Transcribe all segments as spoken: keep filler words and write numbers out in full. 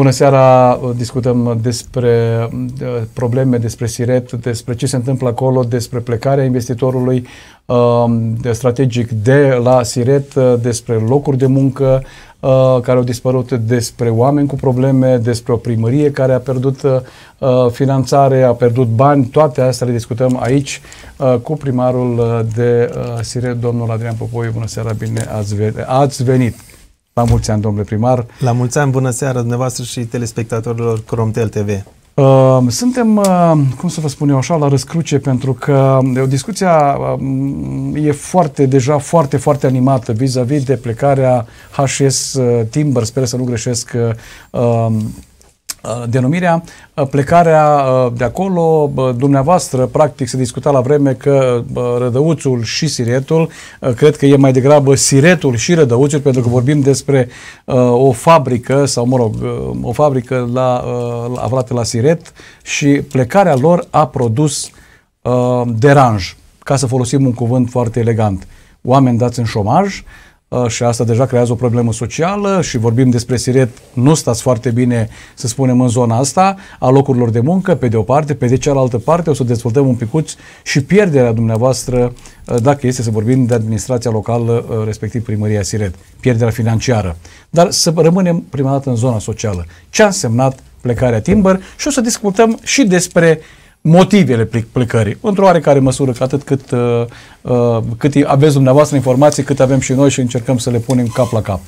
Bună seara! Discutăm despre probleme, despre Siret, despre ce se întâmplă acolo, despre plecarea investitorului de strategic de la Siret, despre locuri de muncă care au dispărut, despre oameni cu probleme, despre o primărie care a pierdut finanțare, a pierdut bani. Toate astea le discutăm aici cu primarul de Siret, domnul Adrian Popoiu. Bună seara, bine ați venit! La mulți ani, domnule primar. La mulți ani, bună seara dumneavoastră și telespectatorilor Cromtel T V. Uh, suntem, uh, cum să vă spun eu așa, la răscruce, pentru că o discuția uh, e foarte, deja foarte, foarte animată vis-a-vis de plecarea H S Timber, sper să nu greșesc uh, denumirea, plecarea de acolo. Dumneavoastră, practic, se discuta la vreme că Rădăuțul și Siretul, cred că e mai degrabă Siretul și Rădăuțul, pentru că vorbim despre uh, o fabrică, sau mă rog, o fabrică la, uh, aflată la Siret, și plecarea lor a produs uh, deranj, ca să folosim un cuvânt foarte elegant. Oameni dați în șomaj, și asta deja creează o problemă socială, și vorbim despre Siret, nu stați foarte bine, să spunem, în zona asta a locurilor de muncă, pe de o parte, pe de cealaltă parte o să dezvoltăm un picuț și pierderea dumneavoastră, dacă este să vorbim de administrația locală, respectiv primăria Siret, pierderea financiară. Dar să rămânem prima dată în zona socială. Ce a însemnat plecarea Timber? Și o să discutăm și despre motivele plecării, într-o oarecare măsură, că atât cât, uh, uh, cât aveți dumneavoastră informații, cât avem și noi, și încercăm să le punem cap la cap.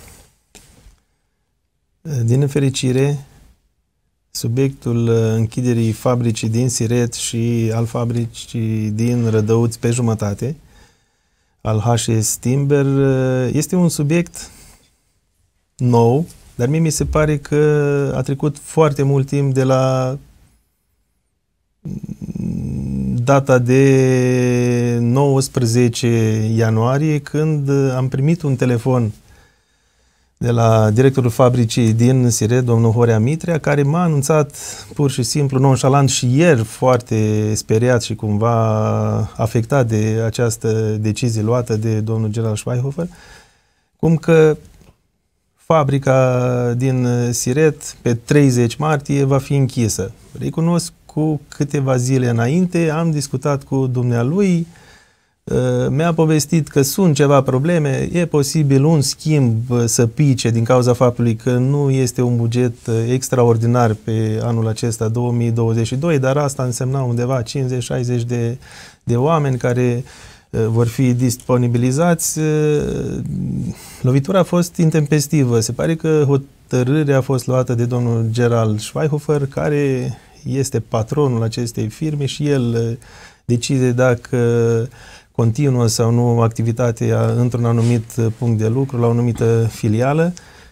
Din nefericire, subiectul închiderii fabricii din Siret și al fabricii din Rădăuț pe jumătate, al H S Timber, este un subiect nou, dar mie mi se pare că a trecut foarte mult timp de la data de nouăsprezece ianuarie, când am primit un telefon de la directorul fabricii din Siret, domnul Horea Mitrea, care m-a anunțat pur și simplu, nonșalant și ieri, foarte speriat și cumva afectat de această decizie luată de domnul general Schweihofer, cum că fabrica din Siret pe treizeci martie va fi închisă. Recunosc, cu câteva zile înainte am discutat cu dumnealui, mi-a povestit că sunt ceva probleme, e posibil un schimb să pice din cauza faptului că nu este un buget extraordinar pe anul acesta două mii douăzeci și doi, dar asta însemna undeva cincizeci șaizeci de, de oameni care vor fi disponibilizați. Lovitura a fost intempestivă. Se pare că hotărârea a fost luată de domnul Gerald Schweihofer, care este patronul acestei firme, și el decide dacă continuă sau nu activitatea într-un anumit punct de lucru, la o anumită filială,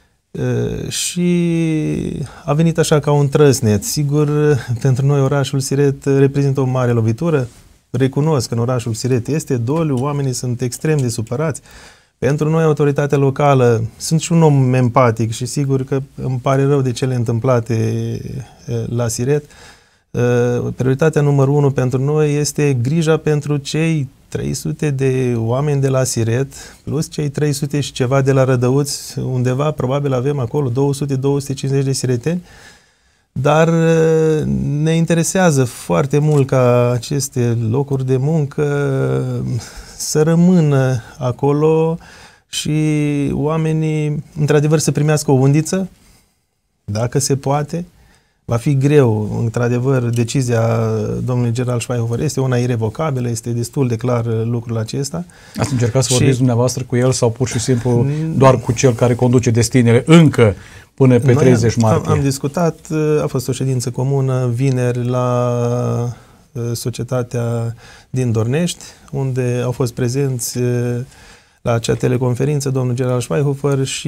și a venit așa ca un trăsnet. Sigur, pentru noi orașul Siret reprezintă o mare lovitură. Recunosc că în orașul Siret este doliu, oamenii sunt extrem de supărați. Pentru noi, autoritatea locală, sunt și un om empatic și sigur că îmi pare rău de cele întâmplate la Siret. Prioritatea numărul unu pentru noi este grija pentru cei trei sute de oameni de la Siret, plus cei trei sute și ceva de la Rădăuț, undeva probabil avem acolo două sute două sute cincizeci de sireteni, dar ne interesează foarte mult ca aceste locuri de muncă să rămână acolo și oamenii, într-adevăr, să primească o undiță, dacă se poate. Va fi greu, într-adevăr, decizia domnului general Schweihofer este una irevocabilă, este destul de clar lucrul acesta. Ați încercat să și vorbiți dumneavoastră cu el sau pur și simplu doar cu cel care conduce destinele încă până pe treizeci martie? Am, am discutat, a fost o ședință comună vineri la societatea din Dornești, unde au fost prezenți la acea teleconferință domnul general Schweihofer și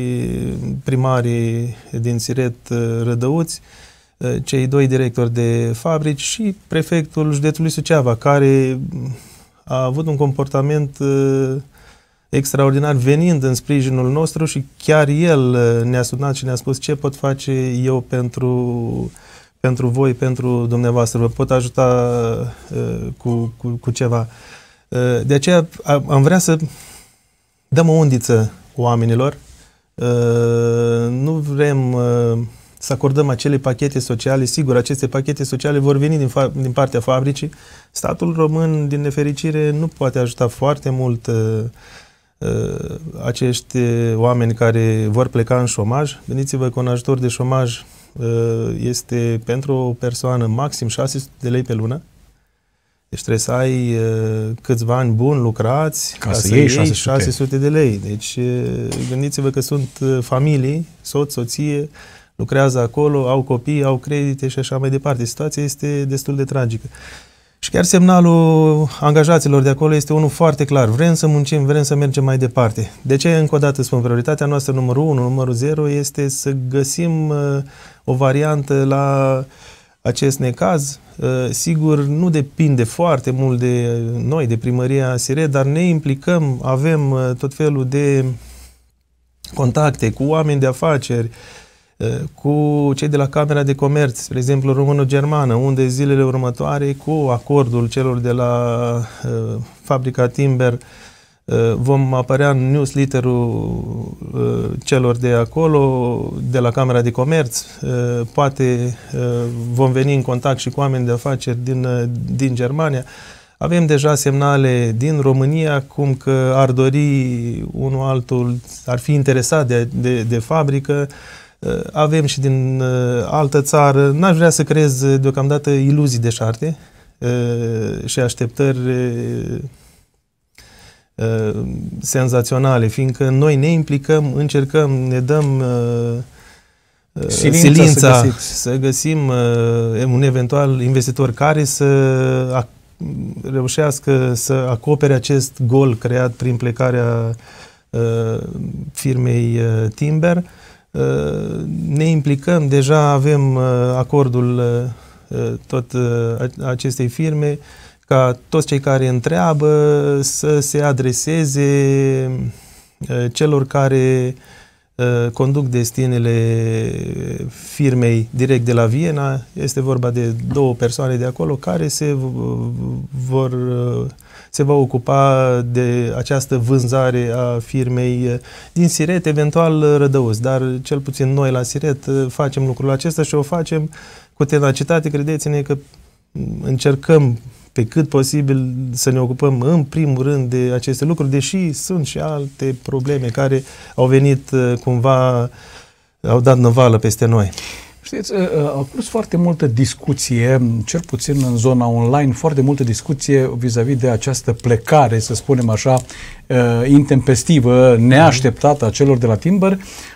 primarii din Siret, Rădăuți, cei doi directori de fabrici și prefectul județului Suceava, care a avut un comportament extraordinar venind în sprijinul nostru, și chiar el ne-a sunat și ne-a spus: ce pot face eu pentru, pentru voi, pentru dumneavoastră, vă pot ajuta uh, cu, cu, cu ceva. Uh, de aceea am vrea să dăm o undiță oamenilor. Uh, nu vrem uh, să acordăm acele pachete sociale. Sigur, aceste pachete sociale vor veni din, din partea fabricii. Statul român, din nefericire, nu poate ajuta foarte mult uh, uh, acești oameni care vor pleca în șomaj. Gândiți-vă că un ajutor de șomaj uh, este pentru o persoană maxim șase sute de lei pe lună. Deci trebuie să ai uh, câțiva ani buni lucrați ca, ca să, să iei șase sute. șase sute de lei. Deci uh, gândiți-vă că sunt uh, familii, soț, soție, lucrează acolo, au copii, au credite și așa mai departe. Situația este destul de tragică. Și chiar semnalul angajaților de acolo este unul foarte clar. Vrem să muncim, vrem să mergem mai departe. De ce, încă o dată spun, prioritatea noastră numărul unu, numărul zero este să găsim uh, o variantă la acest necaz. Uh, sigur, nu depinde foarte mult de noi, de primăria Siret, dar ne implicăm, avem uh, tot felul de contacte cu oameni de afaceri, cu cei de la Camera de Comerț, spre exemplu româno-germană, unde zilele următoare, cu acordul celor de la uh, fabrica Timber, uh, vom apărea în newsletterul uh, celor de acolo, de la Camera de Comerț. Uh, poate uh, vom veni în contact și cu oameni de afaceri din, uh, din Germania. Avem deja semnale din România cum că ar dori unul altul, ar fi interesat de, de, de fabrică. Avem și din uh, altă țară. N-aș vrea să creez deocamdată iluzii deșarte uh, și așteptări uh, senzaționale, fiindcă noi ne implicăm, încercăm, ne dăm uh, silința, silința să, să găsim uh, un eventual investitor care să reușească să acopere acest gol creat prin plecarea uh, firmei uh, Timber. Ne implicăm, deja avem acordul tot acestei firme ca toți cei care întreabă să se adreseze celor care conduc destinele firmei direct de la Viena. Este vorba de două persoane de acolo care se vor se va ocupa de această vânzare a firmei din Siret, eventual Rădăuți, dar cel puțin noi la Siret facem lucrul acesta și o facem cu tenacitate. Credeți-ne că încercăm pe cât posibil să ne ocupăm în primul rând de aceste lucruri, deși sunt și alte probleme care au venit cumva, au dat năvală peste noi. Știți, a curs foarte multă discuție, cel puțin în zona online, foarte multă discuție vis-a-vis de această plecare, să spunem așa, intempestivă, neașteptată a celor de la Timber.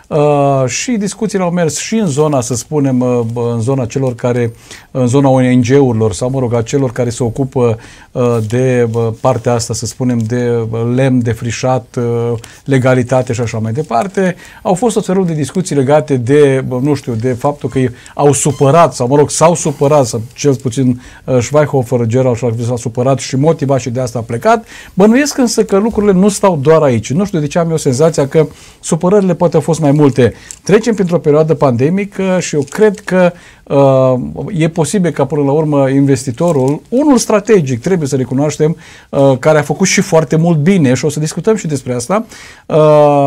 Uh, și discuțiile au mers și în zona, să spunem, uh, în zona celor care, în zona O N G-urilor sau, mă rog, a celor care se ocupă uh, de uh, partea asta, să spunem, de uh, lemn, de frișat, uh, legalitate și așa mai departe. Au fost o felul de discuții legate de, uh, nu știu, de faptul că au supărat, sau, mă rog, s-au supărat, sau cel puțin uh, Schweighöfer, Gerald s-a supărat și motivat și de asta a plecat. Bănuiesc însă că lucrurile nu stau doar aici. Nu știu de ce am eu senzația că supărările poate au fost mai multe. Trecem printr-o perioadă pandemică și eu cred că uh, e posibil ca până la urmă investitorul, unul strategic, trebuie să recunoaștem, uh, care a făcut și foarte mult bine și o să discutăm și despre asta, uh,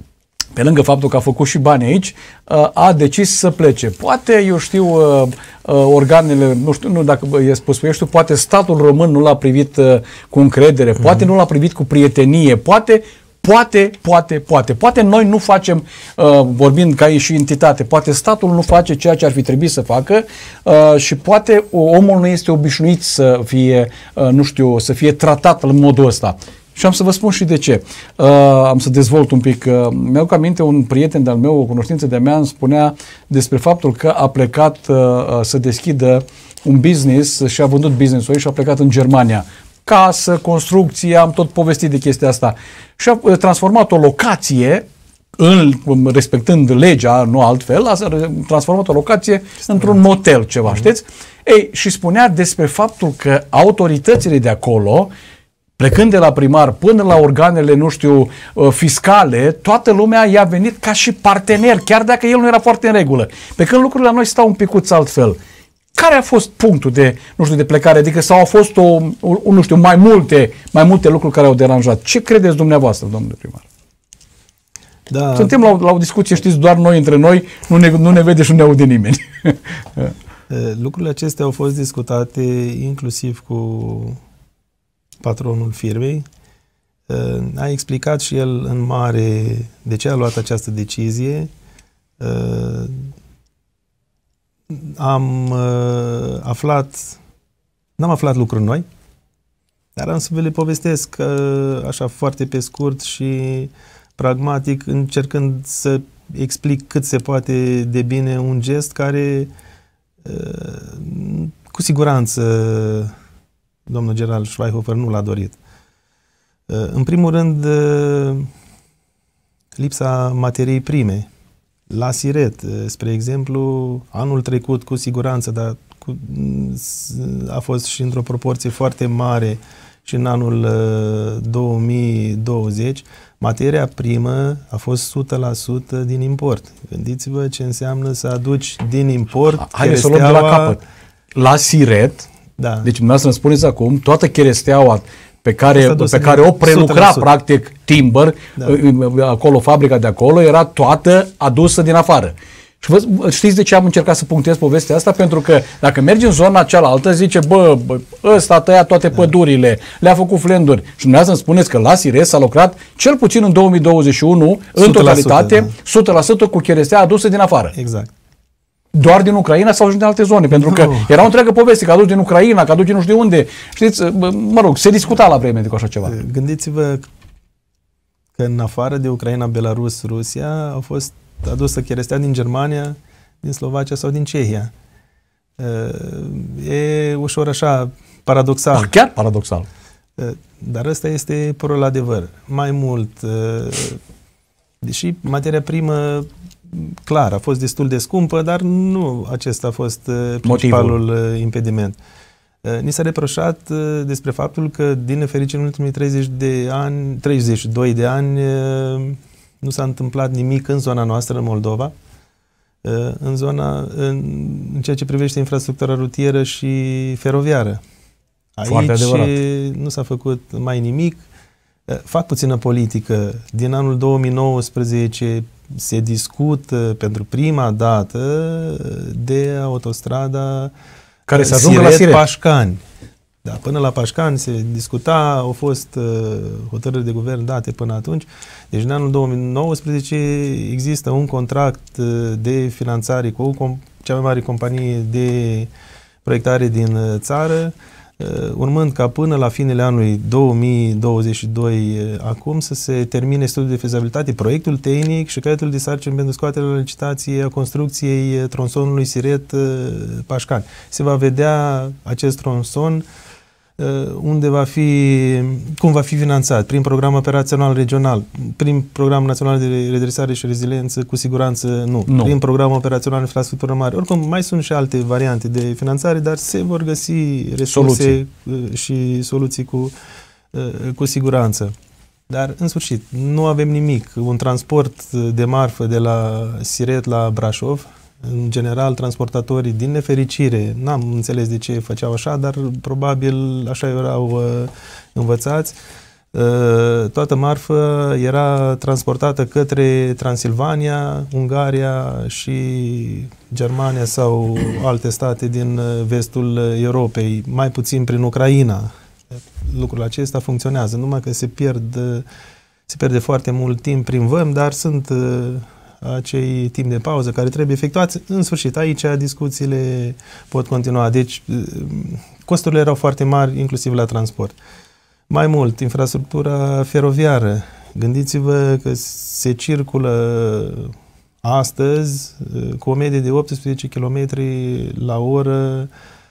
pe lângă faptul că a făcut și bani aici, uh, a decis să plece. Poate, eu știu, uh, uh, organele, nu știu, nu dacă e spus, eu știu, poate statul român nu l-a privit uh, cu încredere, mm-hmm. poate nu l-a privit cu prietenie, poate Poate, poate, poate. Poate noi nu facem, uh, vorbind ca și entitate, poate statul nu face ceea ce ar fi trebuit să facă uh, și poate omul nu este obișnuit să fie, uh, nu știu, să fie tratat în modul ăsta. Și am să vă spun și de ce. Uh, am să dezvolt un pic. Uh, mi-au aminte un prieten de-al meu, o cunoștință de-a mea, îmi spunea despre faptul că a plecat uh, să deschidă un business și a vândut business-ul și a plecat în Germania. Casă, construcție, am tot povestit de chestia asta. Și a transformat o locație, în, respectând legea, nu altfel, a transformat o locație într-un motel, ceva, mm-hmm. știți? Ei, și spunea despre faptul că autoritățile de acolo, plecând de la primar până la organele, nu știu, fiscale, toată lumea i-a venit ca și partener, chiar dacă el nu era foarte în regulă. Pe când lucrurile la noi stau un picuț altfel. Care a fost punctul de, nu știu, de plecare? Adică sau au fost o, o, nu știu, mai multe, mai multe lucruri care au deranjat. Ce credeți dumneavoastră, domnule primar? Da. Suntem la, la o discuție, știți, doar noi între noi, nu ne, nu ne vede și nu ne aude nimeni. Lucrurile acestea au fost discutate inclusiv cu patronul firmei. A explicat și el în mare de ce a luat această decizie. Am aflat, n-am aflat lucruri noi, dar am să vă le povestesc așa foarte pe scurt și pragmatic, încercând să explic cât se poate de bine un gest care cu siguranță domnul general Schweihofer nu l-a dorit. În primul rând, lipsa materiei prime. La Siret, spre exemplu, anul trecut cu siguranță, dar cu, a fost și într-o proporție foarte mare și în anul două mii douăzeci, materia primă a fost o sută la sută din import. Gândiți-vă ce înseamnă să aduci din import. Haideți să o luăm de la capăt. La Siret, da. Deci dumneavoastră îmi spuneți acum, toată cheresteaua pe care, pe care o prelucra o sută la sută. Practic Timber, da. Acolo, fabrica de acolo, era toată adusă din afară. Și vă, știți de ce am încercat să punctez povestea asta? Pentru că dacă mergi în zona cealaltă, zice, bă, bă ăsta a tăiat toate da. pădurile, le-a făcut flenduri. Și dumneavoastră îmi spuneți că la Siret s-a lucrat cel puțin în două mii douăzeci și unu, în totalitate, da. o sută la sută cu cherestea adusă din afară. Exact. Doar din Ucraina sau din alte zone, pentru că no. era o întreagă poveste, că aduci din Ucraina, că aduci nu știu de unde. Știți, mă rog, se discuta la vreme de cu așa ceva. Gândiți-vă că în afară de Ucraina, Belarus, Rusia, au fost adusă cherestea din Germania, din Slovacia sau din Cehia. E ușor așa paradoxal. Ah, chiar paradoxal. Dar ăsta este purul adevăr. Mai mult, deși materia primă clar, a fost destul de scumpă, dar nu acesta a fost principalul motivul. Impediment. Ni s-a reproșat despre faptul că, din nefericire, în ultimii treizeci de ani, treizeci și doi de ani, nu s-a întâmplat nimic în zona noastră, în Moldova, în zona, în, în ceea ce privește infrastructura rutieră și feroviară. Aici nu s-a făcut mai nimic. Fac puțină politică. Din anul două mii nouăsprezece se discută pentru prima dată de autostrada care se ajungă la Siret. Pașcani. Da, până la Pașcani se discuta, au fost uh, hotărâri de guvern date până atunci. Deci în anul două mii nouăsprezece există un contract de finanțare cu o cea mai mare companie de proiectare din țară, uh, urmând ca până la finele anului două mii douăzeci și doi uh, acum să se termine studiul de fezabilitate, proiectul tehnic și caietul de sarcini pentru scoaterea la licitație a construcției tronsonului Siret-Pașcani. Se va vedea acest tronson unde va fi, cum va fi finanțat, prin program operațional regional, prin program național de redresare și reziliență, cu siguranță nu, nu. Prin program operațional infrastructură mare. Oricum, mai sunt și alte variante de finanțare, dar se vor găsi resurse soluții. și soluții cu, cu siguranță. Dar, în sfârșit, nu avem nimic. Un transport de marfă de la Siret la Brașov, în general, transportatorii, din nefericire, n-am înțeles de ce făceau așa, dar probabil așa erau uh, învățați. Uh, toată marfă era transportată către Transilvania, Ungaria și Germania sau alte state din vestul Europei, mai puțin prin Ucraina. Lucrul acesta funcționează, numai că se pierd, se pierde foarte mult timp prin văm, dar sunt uh, acei timp de pauză care trebuie efectuați. În sfârșit, aici discuțiile pot continua. Deci, costurile erau foarte mari, inclusiv la transport. Mai mult, infrastructura feroviară. Gândiți-vă că se circulă astăzi cu o medie de optsprezece kilometri la oră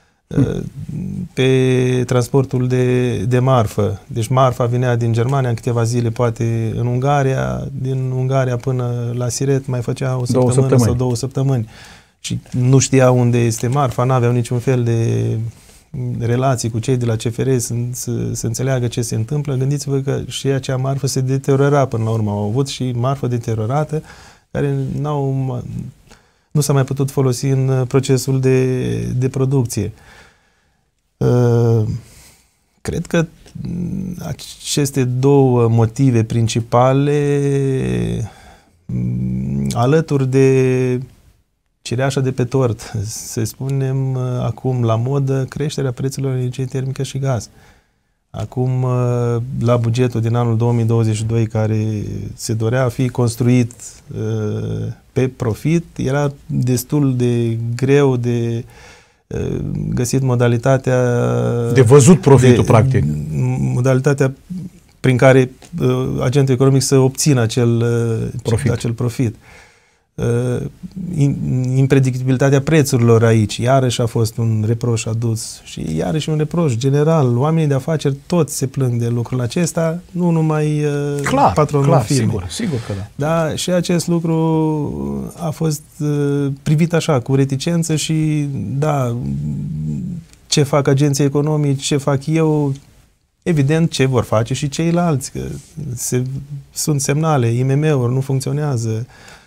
pe transportul de, de marfă. Deci marfa venea din Germania în câteva zile, poate în Ungaria, din Ungaria până la Siret mai făcea o săptămână două sau două săptămâni. Și nu știa unde este marfa, n-aveau niciun fel de relații cu cei de la C F R să, să, să înțeleagă ce se întâmplă. Gândiți-vă că și acea marfă se deteriora până la urmă. Au avut și marfă deteriorată care n-au, nu s-a mai putut folosi în procesul de, de producție. Uh, cred că aceste două motive principale alături de cireașa de pe tort, să spunem acum la modă, creșterea prețurilor energiei termică și gaz. Acum, la bugetul din anul două mii douăzeci și doi, care se dorea a fi construit pe profit, era destul de greu de găsit modalitatea... De văzut profitul, de, practic. Modalitatea prin care agentul economic să obțină acel profit. Acel profit. Impredictibilitatea prețurilor aici, iarăși a fost un reproș adus și iarăși un reproș general. Oamenii de afaceri toți se plâng de lucrul acesta, nu numai clar, patronul clar, firmei. Sigur, sigur că da. Da, și acest lucru a fost privit așa, cu reticență și da, ce fac agenții economici, ce fac eu, evident ce vor face și ceilalți, că se, sunt semnale, I M M-uri nu funcționează,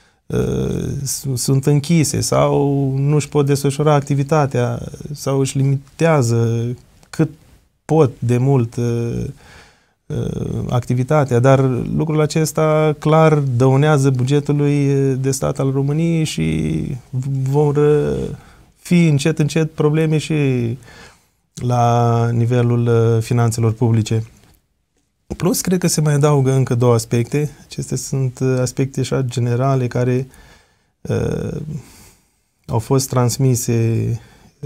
sunt închise sau nu își pot desfășura activitatea sau își limitează cât pot de mult activitatea, dar lucrul acesta clar dăunează bugetului de stat al României și vor fi încet încet probleme și la nivelul finanțelor publice. Plus, cred că se mai adaugă încă două aspecte. Acestea sunt aspecte așa generale care uh, au fost transmise uh,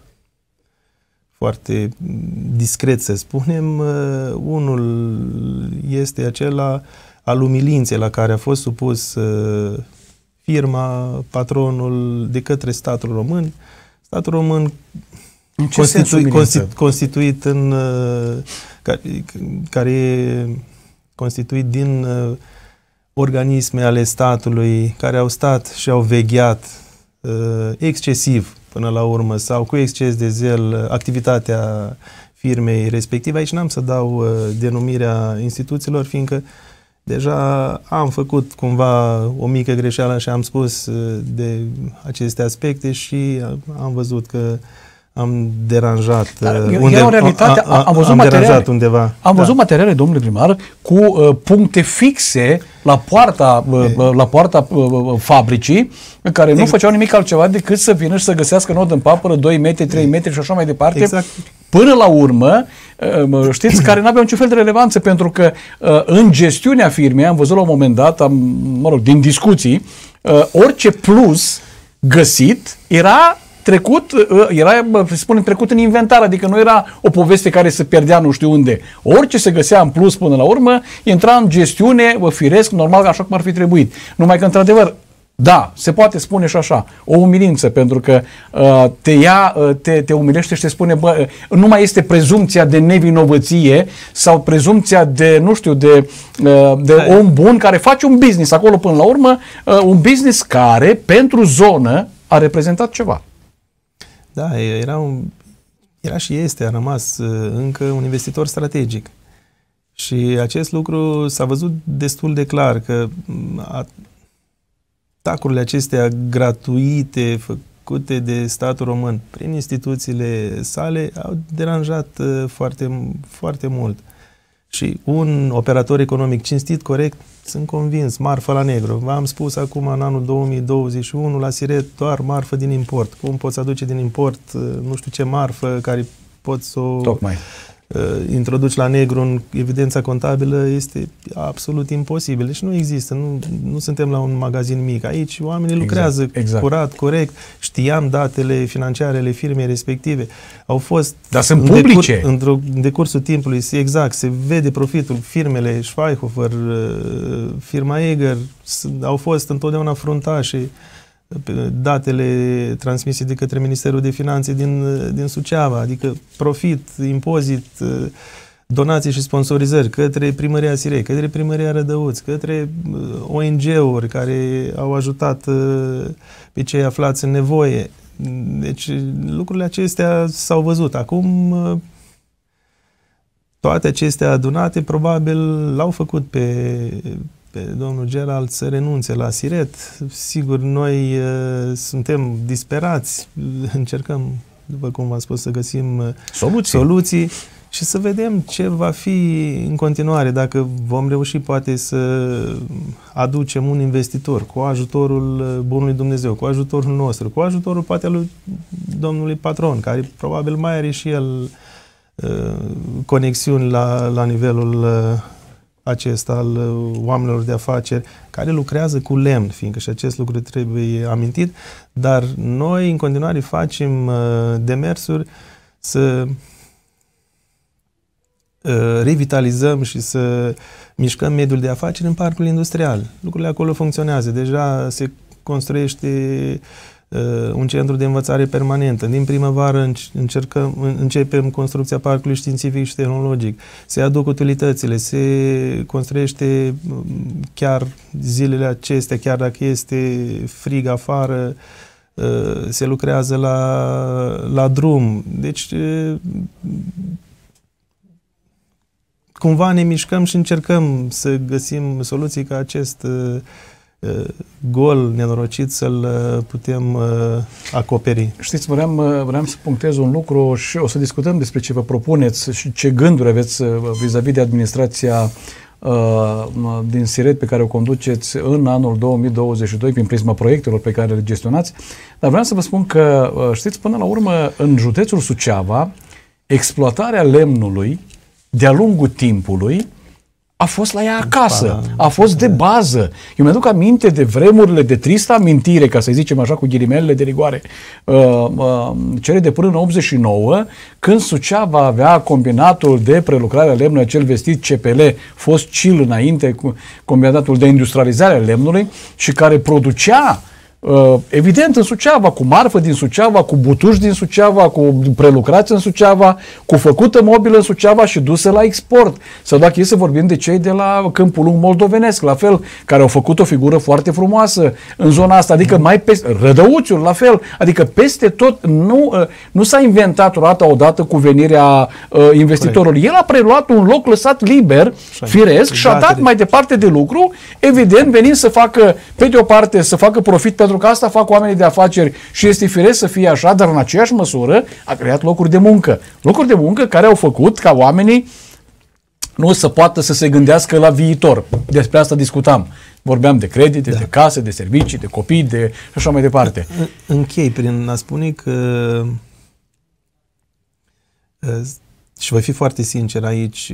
foarte discret, să spunem. Uh, unul este acela al umilinței la care a fost supus uh, firma, patronul de către statul român. Statul român Constitu constitu constituit în uh, care, care e constituit din uh, organisme ale statului care au stat și au vegheat uh, excesiv până la urmă sau cu exces de zel uh, activitatea firmei respective. Aici n-am să dau uh, denumirea instituțiilor, fiindcă deja am făcut cumva o mică greșeală și am spus uh, de aceste aspecte și am văzut că am deranjat undeva. În realitate, a, a, am văzut, am materiale, undeva. Am da. văzut materiale, domnule primar, cu uh, puncte fixe la poarta, uh, la poarta uh, fabricii, care nu făceau nimic altceva decât să vină și să găsească nod în papără, doi metri, trei metri și așa mai departe. Exact. Până la urmă, uh, știți, care nu aveau niciun fel de relevanță, pentru că uh, în gestiunea firmei, am văzut la un moment dat, am, mă rog, din discuții, uh, orice plus găsit era trecut, era, să spunem, trecut în inventar, adică nu era o poveste care se pierdea nu știu unde. Orice se găsea în plus până la urmă, intra în gestiune, firesc, normal, așa cum ar fi trebuit. Numai că, într-adevăr, da, se poate spune și așa, o umilință, pentru că uh, te ia, uh, te, te umilește și te spune, bă, uh, nu mai este prezumția de nevinovăție sau prezumția de, nu știu, de, uh, de om bun care face un business acolo până la urmă, uh, un business care, pentru zonă, a reprezentat ceva. Da, era, un, era și este, a rămas încă un investitor strategic. Și acest lucru s-a văzut destul de clar, că atacurile acestea gratuite făcute de statul român prin instituțiile sale au deranjat foarte, foarte mult. Și un operator economic cinstit, corect, sunt convins, marfă la negru. V-am spus acum, în anul două mii douăzeci și unu, la Siret, doar marfă din import. Cum poți aduce din import, nu știu ce marfă, care poți să o Tocmai. Uh, introduci la negru în evidența contabilă, este absolut imposibil. Deci nu există, nu, nu suntem la un magazin mic. Aici oamenii exact, lucrează exact. curat, corect. Știam datele financiare ale firmei respective. Au fost... Dar sunt publice. În decursul timpului, exact, se vede profitul. Firmele Schweihofer, firma Eger, au fost întotdeauna fruntași. Datele transmise de către Ministerul de Finanțe din, din Suceava, adică profit, impozit, donații și sponsorizări către Primăria Sirei, către Primăria Rădăuți, către O N G-uri care au ajutat pe cei aflați în nevoie. Deci lucrurile acestea s-au văzut. Acum toate acestea adunate probabil l-au făcut pe pe domnul Gerald să renunțe la Siret. Sigur, noi uh, suntem disperați, încercăm, după cum v-am spus, să găsim uh, soluții. soluții și să vedem ce va fi în continuare, dacă vom reuși poate să aducem un investitor cu ajutorul Bunului Dumnezeu, cu ajutorul nostru, cu ajutorul poate lui domnului patron, care probabil mai are și el uh, conexiuni la, la nivelul uh, acesta al uh, oamenilor de afaceri care lucrează cu lemn, fiindcă și acest lucru trebuie amintit, dar noi în continuare facem uh, demersuri să revitalizăm și să mișcăm mediul de afaceri în parcul industrial. Lucrurile acolo funcționează. Deja se construiește uh, un centru de învățare permanentă. Din primăvară încercăm, începem construcția parcului științific și tehnologic. Se aduc utilitățile, se construiește chiar zilele acestea, chiar dacă este frig afară, uh, se lucrează la, la drum. Deci uh, cumva ne mișcăm și încercăm să găsim soluții ca acest uh, uh, gol nenorocit să-l uh, putem uh, acoperi. Știți, vreau, vreau să punctez un lucru și o să discutăm despre ce vă propuneți și ce gânduri aveți vis-a-vis de administrația uh, din Siret pe care o conduceți în anul două mii douăzeci și doi prin prisma proiectelor pe care le gestionați. Dar vreau să vă spun că, uh, știți, până la urmă, în județul Suceava, exploatarea lemnului de-a lungul timpului a fost la ea acasă, a fost de bază. Eu mi-aduc aminte de vremurile de tristă amintire, ca să zicem așa, cu ghilimelele de rigoare, uh, uh, cele de până în optzeci și nouă, când Suceava avea combinatul de prelucrare a lemnului, acel vestit C P L, fost C I L înainte, cu combinatul de industrializare a lemnului și care producea Uh, evident în Suceava, cu marfă din Suceava, cu butuși din Suceava, cu prelucrați în Suceava, cu făcută mobilă în Suceava și dusă la export. Sau dacă e să vorbim de cei de la Câmpul Lung moldovenesc, la fel, care au făcut o figură foarte frumoasă în zona asta, adică mai peste, Rădăuțiul, la fel, adică peste tot, nu, uh, nu s-a inventat roata odată cu venirea uh, investitorului. El a preluat un loc lăsat liber, firesc, și a dat mai departe de lucru, evident venind să facă, pe de o parte, să facă profit pe pentru că asta fac oamenii de afaceri și este firesc să fie așa, dar în aceeași măsură a creat locuri de muncă. Locuri de muncă care au făcut ca oamenii nu să poată să se gândească la viitor. Despre asta discutam. Vorbeam de credite, da, de case, de servicii, de copii, de și așa mai departe. Închei prin a spune că și voi fi foarte sincer aici,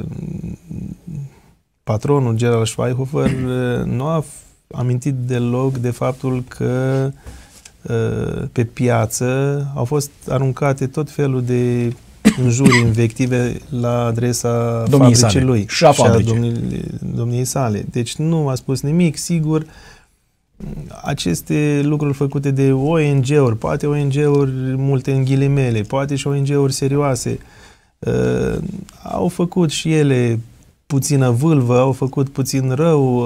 patronul Gerald Schweihofer nu a amintit deloc de faptul că pe piață au fost aruncate tot felul de înjuri, invective la adresa domniei fabricii sale. lui și a, și a domniei, domniei sale. Deci nu a spus nimic, sigur. Aceste lucruri făcute de O N G-uri, poate O N G-uri multe în ghilimele, poate și O N G-uri serioase, uh, au făcut și ele puțină vâlvă, au făcut puțin rău,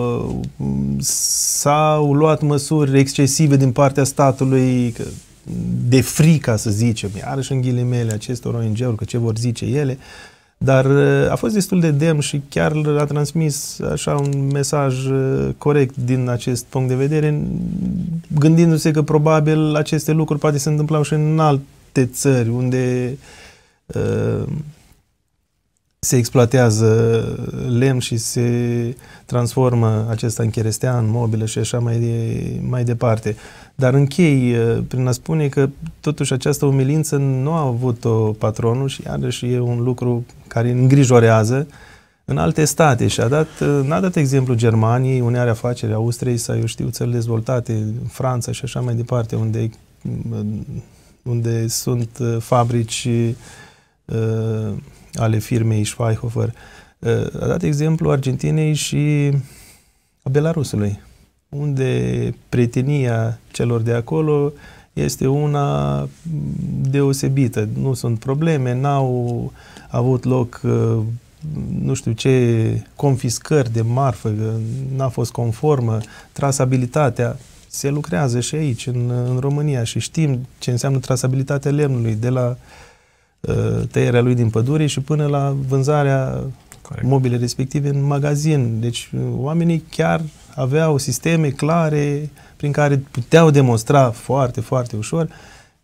s-au luat măsuri excesive din partea statului de frică, să zicem, iarăși în ghilimele acestor O N G-uri, că ce vor zice ele, dar a fost destul de demn și chiar a transmis așa un mesaj corect din acest punct de vedere, gândindu-se că probabil aceste lucruri poate se întâmplau și în alte țări, unde uh, se exploatează lemn și se transformă acesta în cherestea, în mobilă și așa mai, de, mai departe. Dar închei prin a spune că totuși această umilință nu a avut-o patronul și iarăși e un lucru care îngrijorează în alte state și a dat, n-a dat exemplu Germaniei, unde are afaceri, Austriei sau eu știu țări dezvoltate, Franța și așa mai departe, unde, unde sunt fabrici uh, ale firmei Schweihofer. A dat exemplu Argentinei și a Belarusului, unde prietenia celor de acolo este una deosebită. Nu sunt probleme, n-au avut loc nu știu ce confiscări de marfă, n-a fost conformă, trasabilitatea se lucrează și aici, în, în România, și știm ce înseamnă trasabilitatea lemnului, de la tăierea lui din pădure și până la vânzarea Corect. Mobile respective în magazin. Deci oamenii chiar aveau sisteme clare prin care puteau demonstra foarte, foarte ușor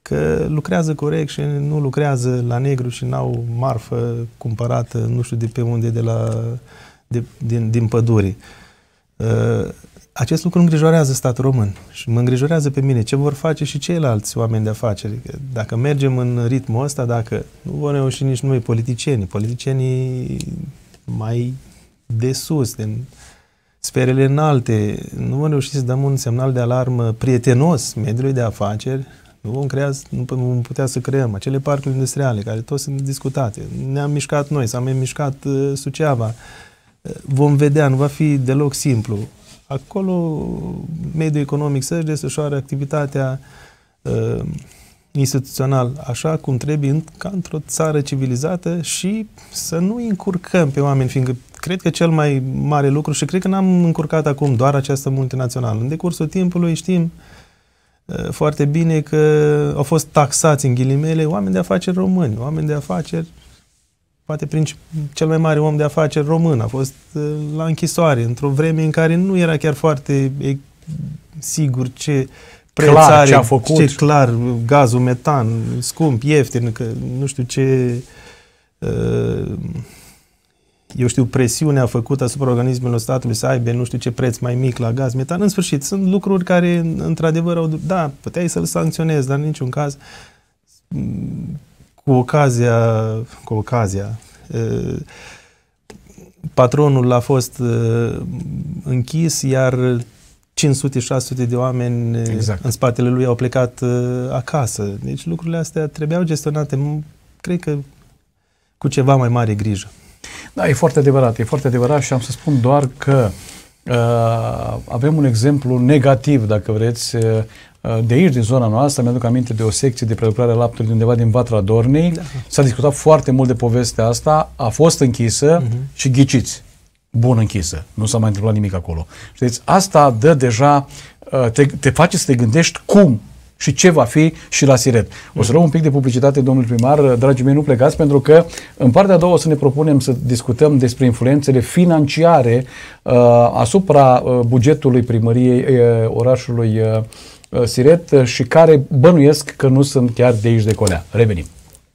că lucrează corect și nu lucrează la negru și n-au marfă cumpărată nu știu de pe unde, de la, de, din, din păduri. Acest lucru îngrijorează statul român și mă îngrijorează pe mine ce vor face și ceilalți oameni de afaceri. Dacă mergem în ritmul ăsta, dacă nu vor reuși nici noi politicienii, politicienii mai de sus, din sferele înalte, nu vom reuși să dăm un semnal de alarmă prietenos mediului de afaceri, nu vom, crea, nu vom putea să creăm acele parcuri industriale care toți sunt discutate. Ne-am mișcat noi, s-a mai mișcat uh, Suceava. Vom vedea, nu va fi deloc simplu. Acolo mediul economic să-și desfășoare activitatea uh, instituțional așa cum trebuie, ca într-o țară civilizată și să nu încurcăm pe oameni, fiindcă cred că cel mai mare lucru, și cred că n-am încurcat acum doar această multinațională. În decursul timpului știm uh, foarte bine că au fost taxați în ghilimele oameni de afaceri români, oameni de afaceri. Poate cel mai mare om de afaceri român a fost uh, la închisoare, într-o vreme în care nu era chiar foarte e, sigur ce preț clar, are, ce a făcut. Ce clar, gazul metan, scump, ieftin, că nu știu ce, uh, eu știu, presiunea făcută asupra organismelor statului să aibă nu știu ce preț mai mic la gaz metan. În sfârșit, sunt lucruri care, într-adevăr, au, da, puteai să-l sancționezi, dar în niciun caz cu ocazia, cu ocazia, patronul a fost închis, iar cinci sute șase sute de oameni exact. În spatele lui au plecat acasă. Deci lucrurile astea trebuiau gestionate, cred că cu ceva mai mare grijă. Da, e foarte adevărat, e foarte adevărat și am să spun doar că uh, avem un exemplu negativ, dacă vreți, uh, de aici, din zona noastră. Mi-aduc aminte de o secție de prelucrare a laptelui undeva din Vatra Dornei. Da. S-a discutat foarte mult de povestea asta, a fost închisă uh-huh. și ghiciți. Bun închisă. Nu s-a mai întâmplat nimic acolo. Știți, asta dă deja, te, te face să te gândești cum și ce va fi și la Siret. O să luăm un pic de publicitate, domnul primar. Dragii mei, nu plecați, pentru că în partea a doua o să ne propunem să discutăm despre influențele financiare uh, asupra uh, bugetului primăriei uh, orașului uh, Siret și care bănuiesc că nu sunt chiar de aici de colea. Revenim.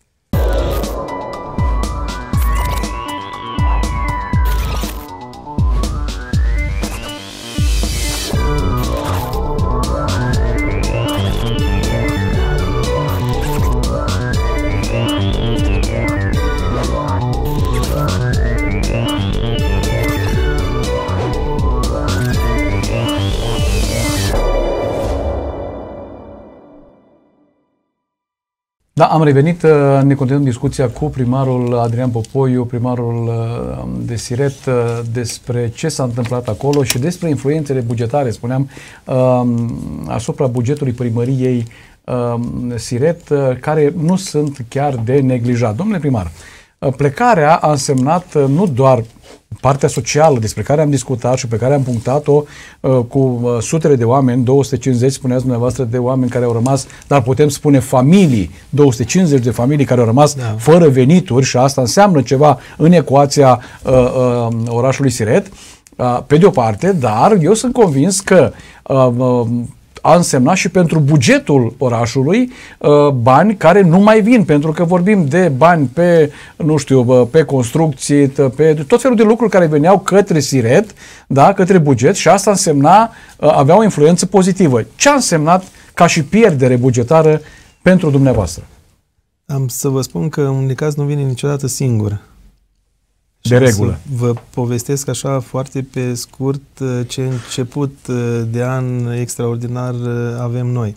Da, am revenit, ne continuăm discuția cu primarul Adrian Popoiu, primarul de Siret, despre ce s-a întâmplat acolo și despre influențele bugetare, spuneam, asupra bugetului primăriei Siret, care nu sunt chiar de neglijat. Domnule primar, plecarea a însemnat nu doar partea socială despre care am discutat și pe care am punctat-o uh, cu uh, sutele de oameni, două sute cincizeci, spuneați dumneavoastră, de oameni care au rămas, dar putem spune familii, două sute cincizeci de familii care au rămas da. fără venituri și asta înseamnă ceva în ecuația uh, uh, orașului Siret, uh, pe de o parte, dar eu sunt convins că uh, uh, a însemnat și pentru bugetul orașului uh, bani care nu mai vin, pentru că vorbim de bani pe, nu știu, pe construcții, pe tot felul de lucruri care veneau către Siret, da, către buget și asta însemna, uh, avea o influență pozitivă. Ce a însemnat ca și pierdere bugetară pentru dumneavoastră? Am să vă spun că un necaz nu vine niciodată singur. De regulă. Vă povestesc așa foarte pe scurt ce început de an extraordinar avem noi.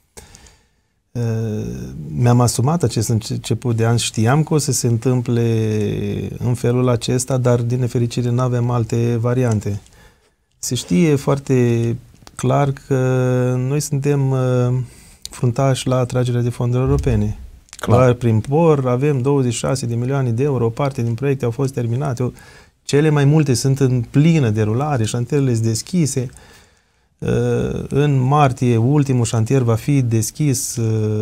Mi-am asumat acest început de an, știam că o să se întâmple în felul acesta, dar din nefericire nu avem alte variante. Se știe foarte clar că noi suntem fruntași la atragerea de fonduri europene. Clar. Doar prin P O R avem douăzeci și șase de milioane de euro, o parte din proiecte au fost terminate, cele mai multe sunt în plină derulare, șantierele sunt deschise. În martie, ultimul șantier va fi deschis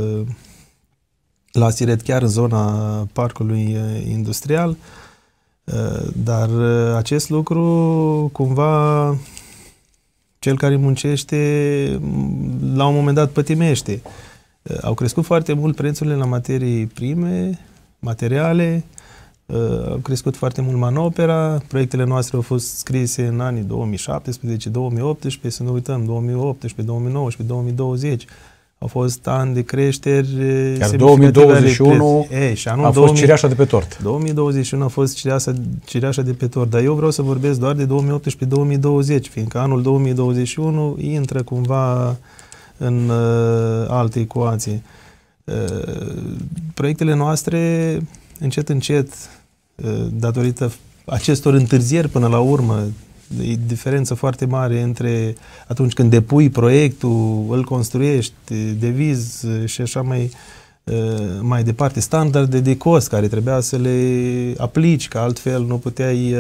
la Siret, chiar în zona parcului industrial, dar acest lucru cumva cel care muncește la un moment dat pătimește. Au crescut foarte mult prețurile la materii prime, materiale, au crescut foarte mult manopera, proiectele noastre au fost scrise în anii două mii șaptesprezece două mii optsprezece, să nu uităm, două mii optsprezece două mii nouăsprezece două mii douăzeci. Au fost ani de creșteri. Iar două mii douăzeci și unu Ei, și anul a fost cireașa de pe tort. două mii douăzeci și unu a fost cireașa, cireașa de pe tort, dar eu vreau să vorbesc doar de două mii optsprezece două mii douăzeci, fiindcă anul două mii douăzeci și unu intră cumva în uh, alte ecuații. Uh, proiectele noastre, încet, încet, uh, datorită acestor întârzieri până la urmă, e diferență foarte mare între atunci când depui proiectul, îl construiești, devizi și așa mai, mai departe, standarde de cost care trebuia să le aplici, că altfel nu puteai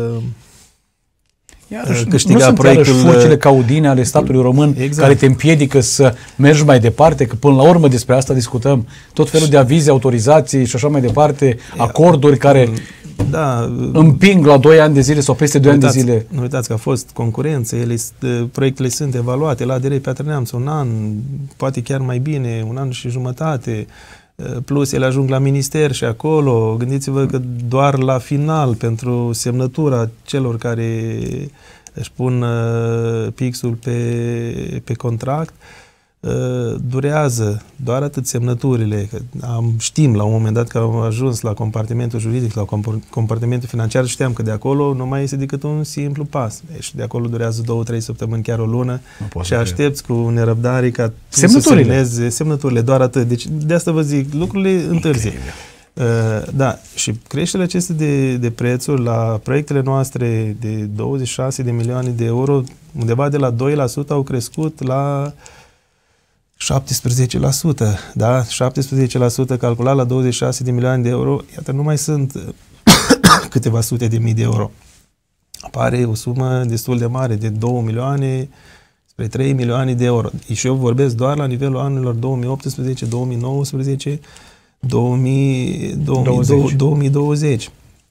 Iarăși, câștiga nu sunt proiectul. Iarăși furcile caudine ale statului român, exact, care te împiedică să mergi mai departe, că până la urmă despre asta discutăm, tot felul de avize, autorizații și așa mai departe, acorduri care da, împing la doi ani de zile sau peste doi ani de zile. Nu uitați că a fost concurență, ele, proiectele sunt evaluate la A D R Piatra Neamț un an, poate chiar mai bine, un an și jumătate, plus ele ajung la minister și acolo, gândiți-vă că doar la final, pentru semnătura celor care își pun pixul pe, pe contract, durează doar atât semnăturile. Am, știm la un moment dat că am ajuns la compartimentul juridic, la compartimentul financiar, știam că de acolo nu mai este decât un simplu pas. Și de acolo durează două, trei săptămâni, chiar o lună și aștepți cu nerăbdare ca semnăturile. să semneze semnăturile, doar atât. Deci de asta vă zic, lucrurile întârzie. Uh, da, și creșterea acestea de, de prețuri la proiectele noastre de douăzeci și șase de milioane de euro, undeva de la doi la sută au crescut la șaptesprezece la sută, da? șaptesprezece la sută calculat la douăzeci și șase de milioane de euro, iată, nu mai sunt câteva sute de mii de euro. Apare o sumă destul de mare, de două milioane spre trei milioane de euro. Și eu vorbesc doar la nivelul anilor două mii optsprezece, două mii nouăsprezece, două mii douăzeci.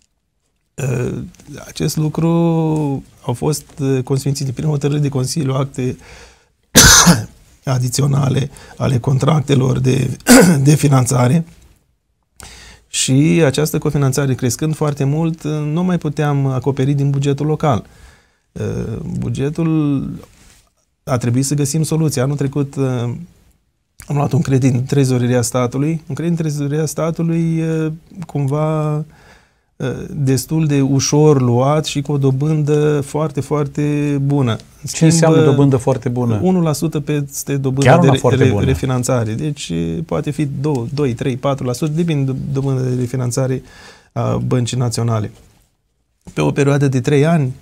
Acest lucru au fost consfințite prin hotărâri de Consiliu, acte adiționale ale contractelor de, de finanțare, și această cofinanțare crescând foarte mult, nu mai puteam acoperi din bugetul local. Bugetul a trebuit să găsim soluții. Anul trecut am luat un credit în trezoreria statului, un credit în trezoreria statului cumva destul de ușor luat și cu o dobândă foarte, foarte bună. Ce Schimb, înseamnă dobândă foarte bună? unu la sută peste dobândă de re, re, refinanțare. Deci poate fi doi, trei, patru la sută, depinde de dobândă de refinanțare a Băncii Naționale. Pe o perioadă de trei ani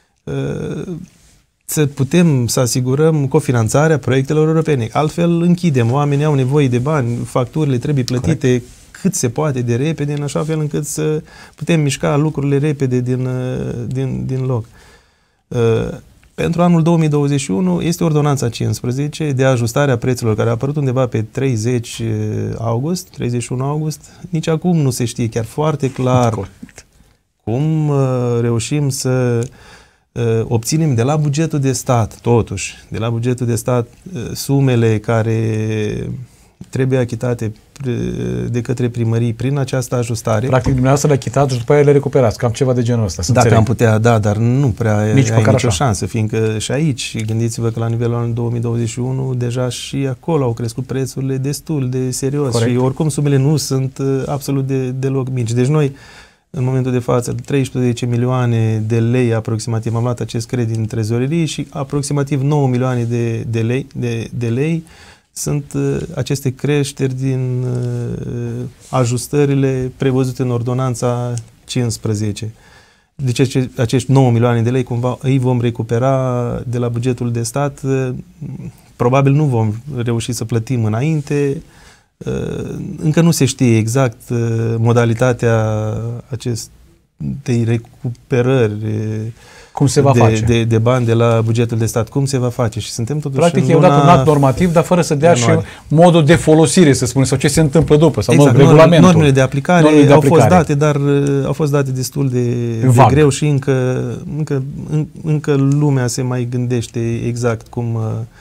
să putem să asigurăm cofinanțarea proiectelor europene. Altfel închidem. Oamenii au nevoie de bani, facturile trebuie plătite Corect. cât se poate de repede, în așa fel încât să putem mișca lucrurile repede din, din, din loc. Pentru anul două mii douăzeci și unu este ordonanța cincisprezece de ajustare a prețurilor, care a apărut undeva pe treizeci august, treizeci și unu august. Nici acum nu se știe chiar foarte clar Corect. cum reușim să obținem de la bugetul de stat, totuși, de la bugetul de stat, sumele care trebuie achitate de către primării prin această ajustare. Practic, dumneavoastră le achitați și după aia le recuperați, cam ceva de genul ăsta. Dacă înțeleg. am putea, da, dar nu prea Nici ai nicio așa. șansă, fiindcă și aici, gândiți-vă că la nivelul anului două mii douăzeci și unu, deja și acolo au crescut prețurile destul de serios. Corect. Și oricum sumele nu sunt absolut de, deloc mici. Deci noi, în momentul de față, treisprezece milioane de lei aproximativ, am luat acest credit în trezorerie și aproximativ nouă milioane de, de, lei, de, de lei sunt uh, aceste creșteri din uh, ajustările prevăzute în ordonanța cincisprezece. Deci ace acești nouă milioane de lei cumva îi vom recupera de la bugetul de stat. Uh, probabil nu vom reuși să plătim înainte. Uh, încă nu se știe exact uh, modalitatea acestei recuperări cum se va de, face. De, de bani de la bugetul de stat. Cum se va face? Și suntem totuși Practic e dat un act normativ, dar fără să dea ianuarie. și modul de folosire, să spunem, sau ce se întâmplă după, sau exact, modul, regulamentul. Normele de aplicare normele de au aplicare. fost date, dar au fost date destul de, de greu și încă, încă, în, încă lumea se mai gândește exact cum,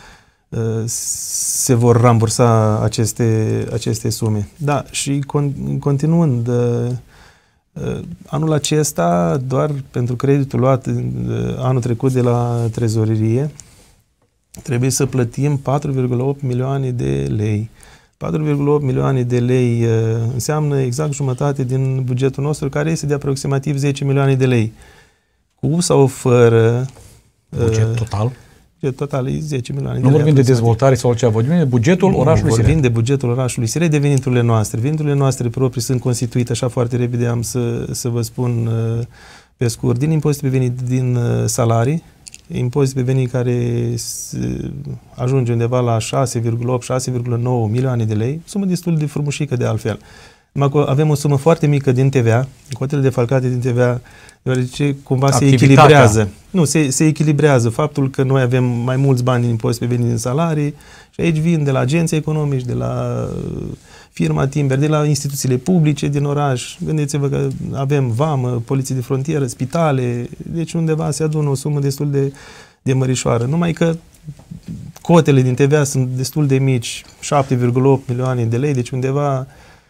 se vor rambursa aceste, aceste sume. Da, și con, continuând, anul acesta, doar pentru creditul luat anul trecut de la trezorerie, trebuie să plătim patru virgulă opt milioane de lei. patru virgulă opt milioane de lei înseamnă exact jumătate din bugetul nostru, care este de aproximativ zece milioane de lei. Cu sau fără... Buget total? Buget total e zece milioane de lei. Nu vorbim de dezvoltare sau altceva, vorbim de bugetul nu, orașului Siret. Vorbim de bugetul orașului Siret, de veniturile noastre. Veniturile noastre proprii sunt constituite, așa foarte repede am să, să vă spun pe scurt, din impozite pe venit din salarii, impozit pe venit care ajunge undeva la șase virgulă opt șase virgulă nouă milioane de lei, sumă destul de frumușică de altfel. Avem o sumă foarte mică din T V A, cotele defalcate din T V A, deoarece cumva se echilibrează. Nu, se, se echilibrează faptul că noi avem mai mulți bani din impozit pe venit din salarii și aici vin de la agenții economici, de la firma Timber, de la instituțiile publice din oraș. Gândiți-vă că avem vamă, poliție de frontieră, spitale, deci undeva se adună o sumă destul de, de mărișoară. Numai că cotele din T V A sunt destul de mici, șapte virgulă opt milioane de lei, deci undeva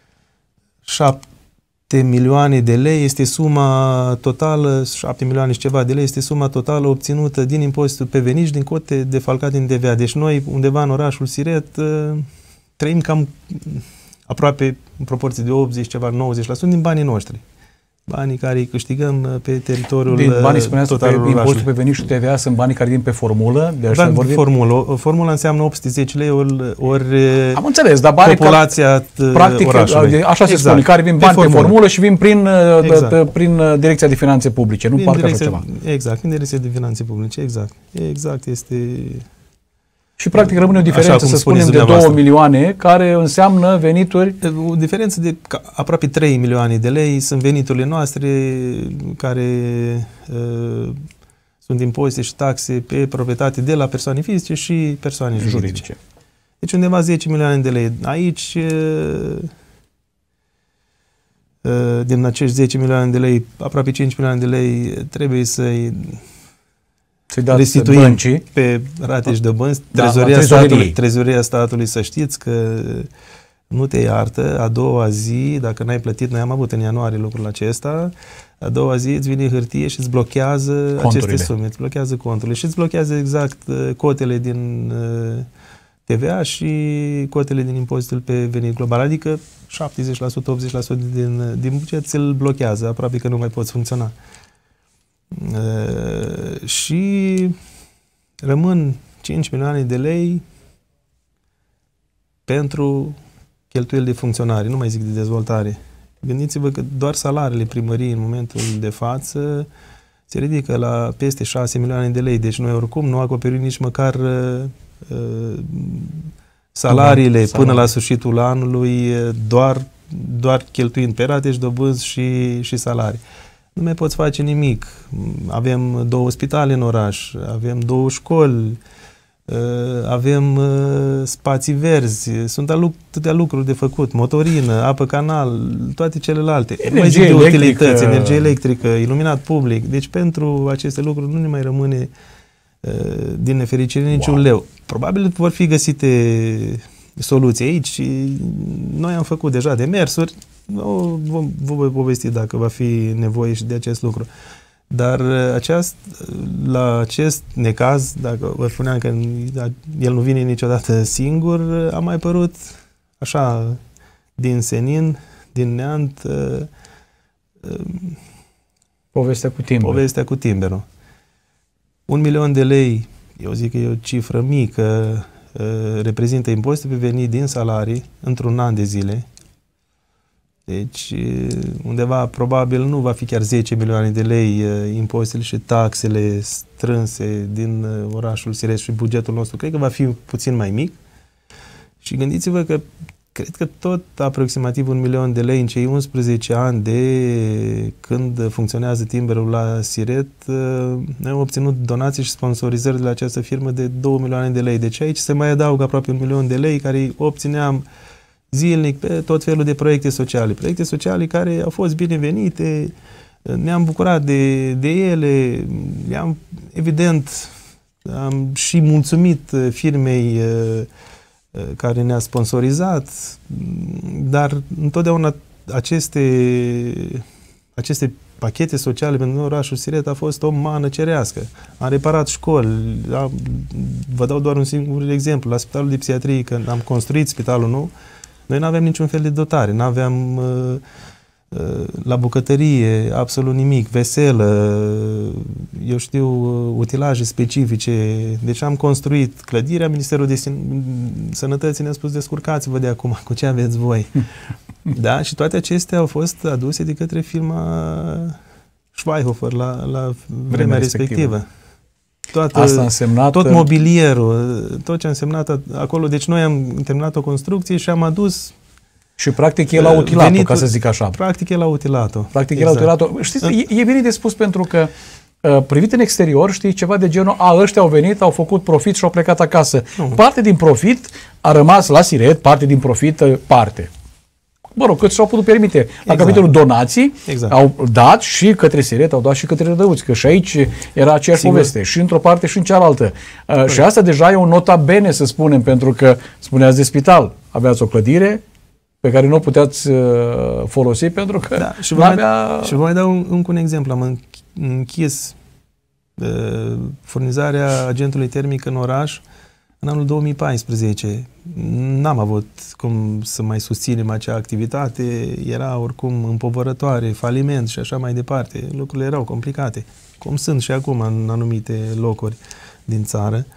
șapte milioane de lei este suma totală, șapte milioane și ceva de lei este suma totală obținută din impozitul pe venit și din cote defalcate din T V A. Deci noi, undeva în orașul Siret, trăim cam aproape în proporție de optzeci, ceva, nouăzeci la sută din banii noștri. Banii care îi câștigăm pe teritoriul din banii, spuneați, pe totalul impozitul pe venit și T V A sunt banii care vin pe formulă? De așa vorbim? Formulă. Formula înseamnă opt sute zece lei ori, ori am înțeles, dar banii populația ca, practic, orașului. Așa se exact. Spune, care vin bani pe formulă, pe formulă și vin prin, exact. prin Direcția de Finanțe Publice, nu parcă așa ceva. Exact, în Direcția de Finanțe Publice, exact. Exact, este... Și practic rămâne o diferență, să spunem, de două milioane, care înseamnă venituri... O diferență de aproape trei milioane de lei sunt veniturile noastre, care uh, sunt impozite și taxe pe proprietate de la persoane fizice și persoane juridice. juridice. Deci undeva zece milioane de lei. Aici, uh, uh, din acești zece milioane de lei, aproape cinci milioane de lei trebuie să-i restituim băncii pe rate și de bănci. Da, trezoria, statului, trezoria statului, să știți că nu te iartă. A doua zi, dacă n-ai plătit, noi am avut în ianuarie lucrul acesta, a doua zi îți vine hârtie și îți blochează conturile. Aceste sume, îți blochează conturile și îți blochează exact cotele din T V A și cotele din impozitul pe venit global, adică șaptezeci la sută, optzeci la sută din, din buget îl blochează, aproape că nu mai poți funcționa. Uh, și rămân cinci milioane de lei pentru cheltuieli de funcționare, nu mai zic de dezvoltare. Gândiți-vă că doar salariile primăriei în momentul de față se ridică la peste șase milioane de lei, deci noi oricum nu acoperim nici măcar uh, salariile Salarii. până la sfârșitul anului, doar, doar cheltuind pe rate și dobânzi și, și salarii. Nu mai poți face nimic. Avem două spitale în oraș, avem două școli, avem spații verzi, sunt atâtea lucruri de făcut, motorină, apă canal, toate celelalte. Energie electrică, utilități, energie electrică, iluminat public. Deci pentru aceste lucruri nu ne mai rămâne din nefericire niciun wow. leu. Probabil vor fi găsite soluții aici. Noi am făcut deja demersuri. Nu vom, vom povesti dacă va fi nevoie și de acest lucru. Dar aceast, la acest necaz, dacă vă spuneam că el nu vine niciodată singur, a mai părut așa din senin, din neant, povestea cu timbrul. Povestea cu timbrul. Un milion de lei, eu zic că e o cifră mică, reprezintă impozite pe venit din salarii într-un an de zile. Deci, undeva, probabil, nu va fi chiar zece milioane de lei impozitele și taxele strânse din orașul Siret și bugetul nostru. Cred că va fi puțin mai mic. Și gândiți-vă că cred că tot aproximativ un milion de lei în cei unsprezece ani de când funcționează timbrul la Siret, noi am obținut donații și sponsorizări de la această firmă de două milioane de lei. Deci aici se mai adaugă aproape un milion de lei care obțineam zilnic pe tot felul de proiecte sociale. Proiecte sociale care au fost binevenite, ne-am bucurat de, de ele, le-am, evident, Am și mulțumit firmei care ne-a sponsorizat, dar întotdeauna aceste, aceste pachete sociale pentru orașul Siret a fost o mană cerească. Am reparat școli, am, vă dau doar un singur exemplu, la Spitalul de Psihiatrie, când am construit spitalul nou, noi nu aveam niciun fel de dotare, nu aveam uh, uh, la bucătărie absolut nimic, veselă, eu știu, uh, utilaje specifice. Deci am construit clădirea, Ministerul de Sănătății ne-a spus descurcați-vă de acum, cu ce aveți voi. Da? Și toate acestea au fost aduse de către firma Schweihofer la, la vremea respectivă. respectivă. Toată, Asta a însemnat... Tot mobilierul, tot ce a însemnat acolo. Deci noi am terminat o construcție și am adus... Și practic el a utilat-o, venit, ca să zic așa. Practic el a utilat-o. Practic exact. el a utilat-o. Știți, e, e bine de spus pentru că privit în exterior, știi, ceva de genul, a, ăștia au venit, au făcut profit și au plecat acasă. Nu. Parte din profit a rămas la Siret, parte din profit, parte. Mă rog, cât și-au putut permite. La exact. Capitolul donații exact. Au dat și către Siret, au dat și către Rădăuți, că și aici era aceeași Sigur. poveste, și într-o parte și în cealaltă. Uh, și asta deja e o nota bene, să spunem, pentru că spuneați de spital, aveați o clădire pe care nu o puteați uh, folosi pentru că da, și vă avea... mai, și vă mai dau un, încă un exemplu. Am închis uh, furnizarea agentului termic în oraș în anul două mii paisprezece. N-am avut cum să mai susținem acea activitate, era oricum împovărătoare, faliment și așa mai departe. Lucrurile erau complicate, cum sunt și acum în anumite locuri din țară.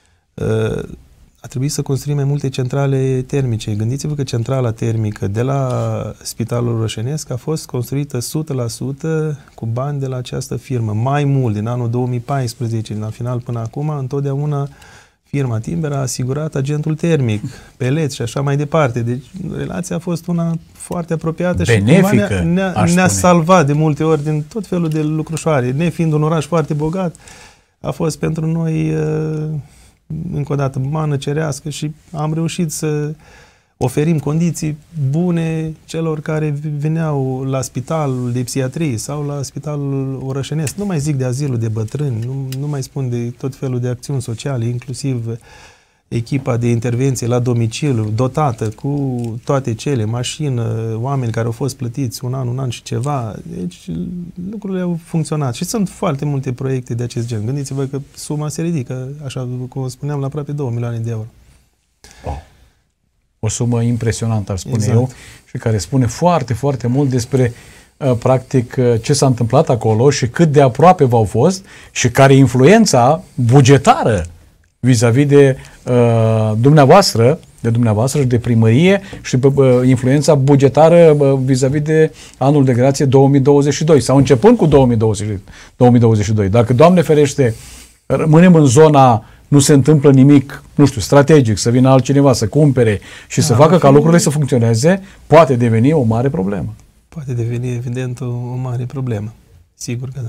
A trebuit să construim mai multe centrale termice. Gândiți-vă că centrala termică de la Spitalul Roșenesc a fost construită o sută la sută cu bani de la această firmă. Mai mult, din anul două mii paisprezece, din la final până acum, întotdeauna firma Timber a asigurat agentul termic, peleți și așa mai departe. Deci relația a fost una foarte apropiată benefică, și ne-a ne ne salvat de multe ori din tot felul de lucrușoare. Nefiind un oraș foarte bogat, a fost pentru noi încă o dată mană cerească și am reușit să oferim condiții bune celor care veneau la spitalul de psihiatrie sau la spitalul orășenesc. Nu mai zic de azilul de bătrâni, nu, nu mai spun de tot felul de acțiuni sociale, inclusiv echipa de intervenție la domiciliu, dotată cu toate cele, mașină, oameni care au fost plătiți un an, un an și ceva. Deci lucrurile au funcționat. Și sunt foarte multe proiecte de acest gen. Gândiți-vă că suma se ridică, așa cum spuneam, la aproape două milioane de euro. Wow. O sumă impresionantă, ar spune exact. eu, și care spune foarte, foarte mult despre uh, practic uh, ce s-a întâmplat acolo și cât de aproape v-au fost și care e influența bugetară vis-a-vis de uh, dumneavoastră, de dumneavoastră și de primărie și uh, influența bugetară uh, vis-a-vis de anul de grație două mii douăzeci și doi sau începând cu două mii douăzeci și doi. Dacă, Doamne ferește, rămânem în zona nu se întâmplă nimic, nu știu, strategic, să vină altcineva să cumpere și da, să facă ca lucrurile să funcționeze, poate deveni o mare problemă. Poate deveni, evident, o, o mare problemă. Sigur că da.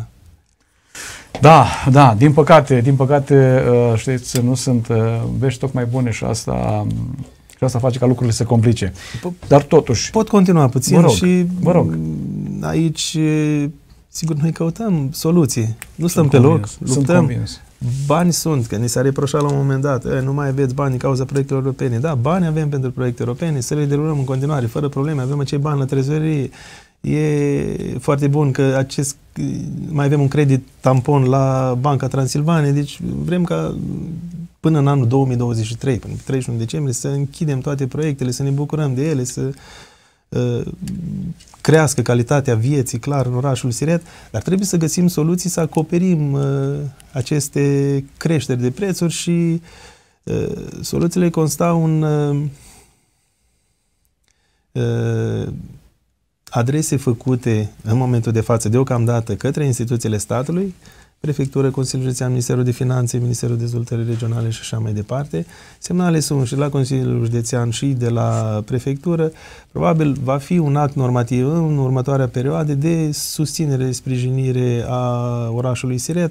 Da, da, din păcate, din păcate, știți, nu sunt vești tocmai bune și asta, și asta face ca lucrurile să se complice. Dar totuși... Pot continua puțin vă rog, și vă rog. Aici, sigur, noi căutăm soluții. Nu stăm pe loc, luptăm. Bani sunt, că ni s-a reproșat la un moment dat, e, nu mai aveți bani din cauza proiectelor europene. Da, bani avem pentru proiecte europene, să le derulăm în continuare, fără probleme, avem acei bani la trezorerie. E foarte bun că acest, mai avem un credit tampon la Banca Transilvania, deci vrem ca până în anul două mii douăzeci și trei, până treizeci și unu decembrie, să închidem toate proiectele, să ne bucurăm de ele, să uh, crească calitatea vieții, clar, în orașul Siret, dar trebuie să găsim soluții să acoperim uh, aceste creșteri de prețuri și uh, soluțiile constau în uh, uh, adrese făcute în momentul de față deocamdată către instituțiile statului, Prefectură, Consiliul Județean, Ministerul de Finanțe, Ministerul Dezvoltării Regionale și așa mai departe. Semnale sunt și la Consiliul Județean și de la Prefectură. Probabil va fi un act normativ în următoarea perioadă de susținere, sprijinire a orașului Siret.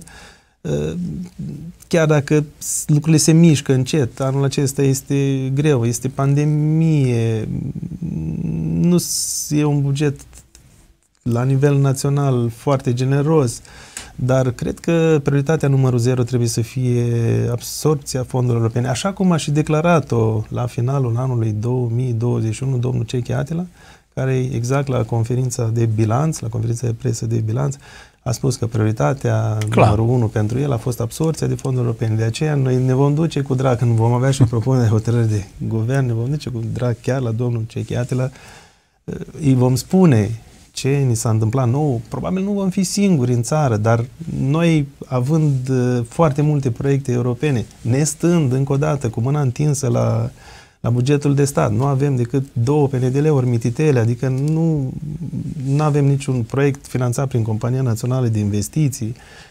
Chiar dacă lucrurile se mișcă încet, anul acesta este greu, este pandemie, nu e un buget la nivel național foarte generos. Dar cred că prioritatea numărul zero trebuie să fie absorbția fondurilor europene, așa cum a și declarat-o la finalul anului două mii douăzeci și unu domnul Cechi Atila, care exact la conferința de bilanț, la conferința de presă de bilanț, a spus că prioritatea Clar. numărul unu pentru el a fost absorbția de fonduri europene. De aceea noi ne vom duce cu drag, când vom avea și propuneri hotărâri de guvern, ne vom duce cu drag chiar la domnul Cechi Atila, îi vom spune ce ni s-a întâmplat nou. Probabil nu vom fi singuri în țară, dar noi, având foarte multe proiecte europene, ne stând încă o dată cu mâna întinsă la, la bugetul de stat, nu avem decât două P N D L-uri mititele, adică nu, nu avem niciun proiect finanțat prin Compania Națională de Investiții.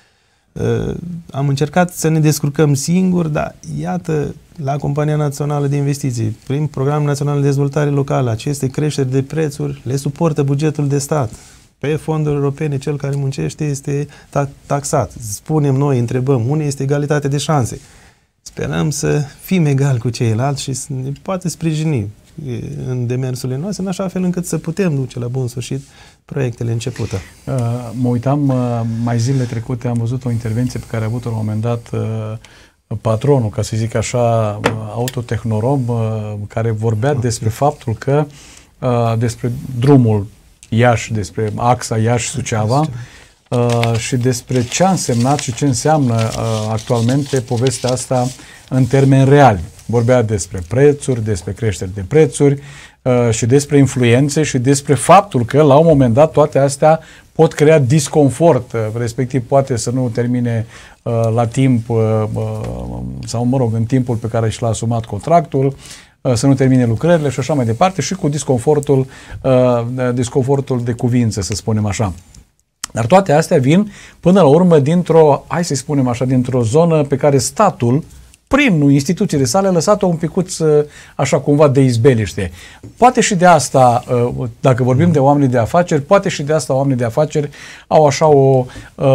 Uh, am încercat să ne descurcăm singuri, dar iată, la Compania Națională de Investiții, prin Programul Național de Dezvoltare Locală, aceste creșteri de prețuri le suportă bugetul de stat. Pe fonduri europene, cel care muncește este taxat. Spunem noi, întrebăm, unde este egalitatea de șanse? Sperăm să fim egali cu ceilalți și să ne poate sprijini în demersurile noastre, în așa fel încât să putem duce la bun sfârșit proiectele începute. Uh, mă uitam, uh, mai zilele trecute am văzut o intervenție pe care a avut-o la un moment dat uh, patronul, ca să zic așa, uh, Autotehnorom, uh, care vorbea okay. despre faptul că, uh, despre drumul Iași, despre axa Iași-Suceava, Uh, și despre ce a însemnat și ce înseamnă uh, actualmente povestea asta în termeni reali. Vorbea despre prețuri, despre creșteri de prețuri uh, și despre influențe și despre faptul că la un moment dat toate astea pot crea disconfort, uh, respectiv poate să nu termine uh, la timp uh, uh, sau, mă rog, în timpul pe care și l-a asumat contractul, uh, să nu termine lucrările și așa mai departe, și cu disconfortul, uh, disconfortul de cuvință, să spunem așa. Dar toate astea vin până la urmă dintr-o, hai să spunem așa, dintr-o zonă pe care statul, prin instituțiile sale, a lăsat-o un picuț așa cumva de izbeliște. Poate și de asta, dacă vorbim de oameni de afaceri, poate și de asta oamenii de afaceri au așa o,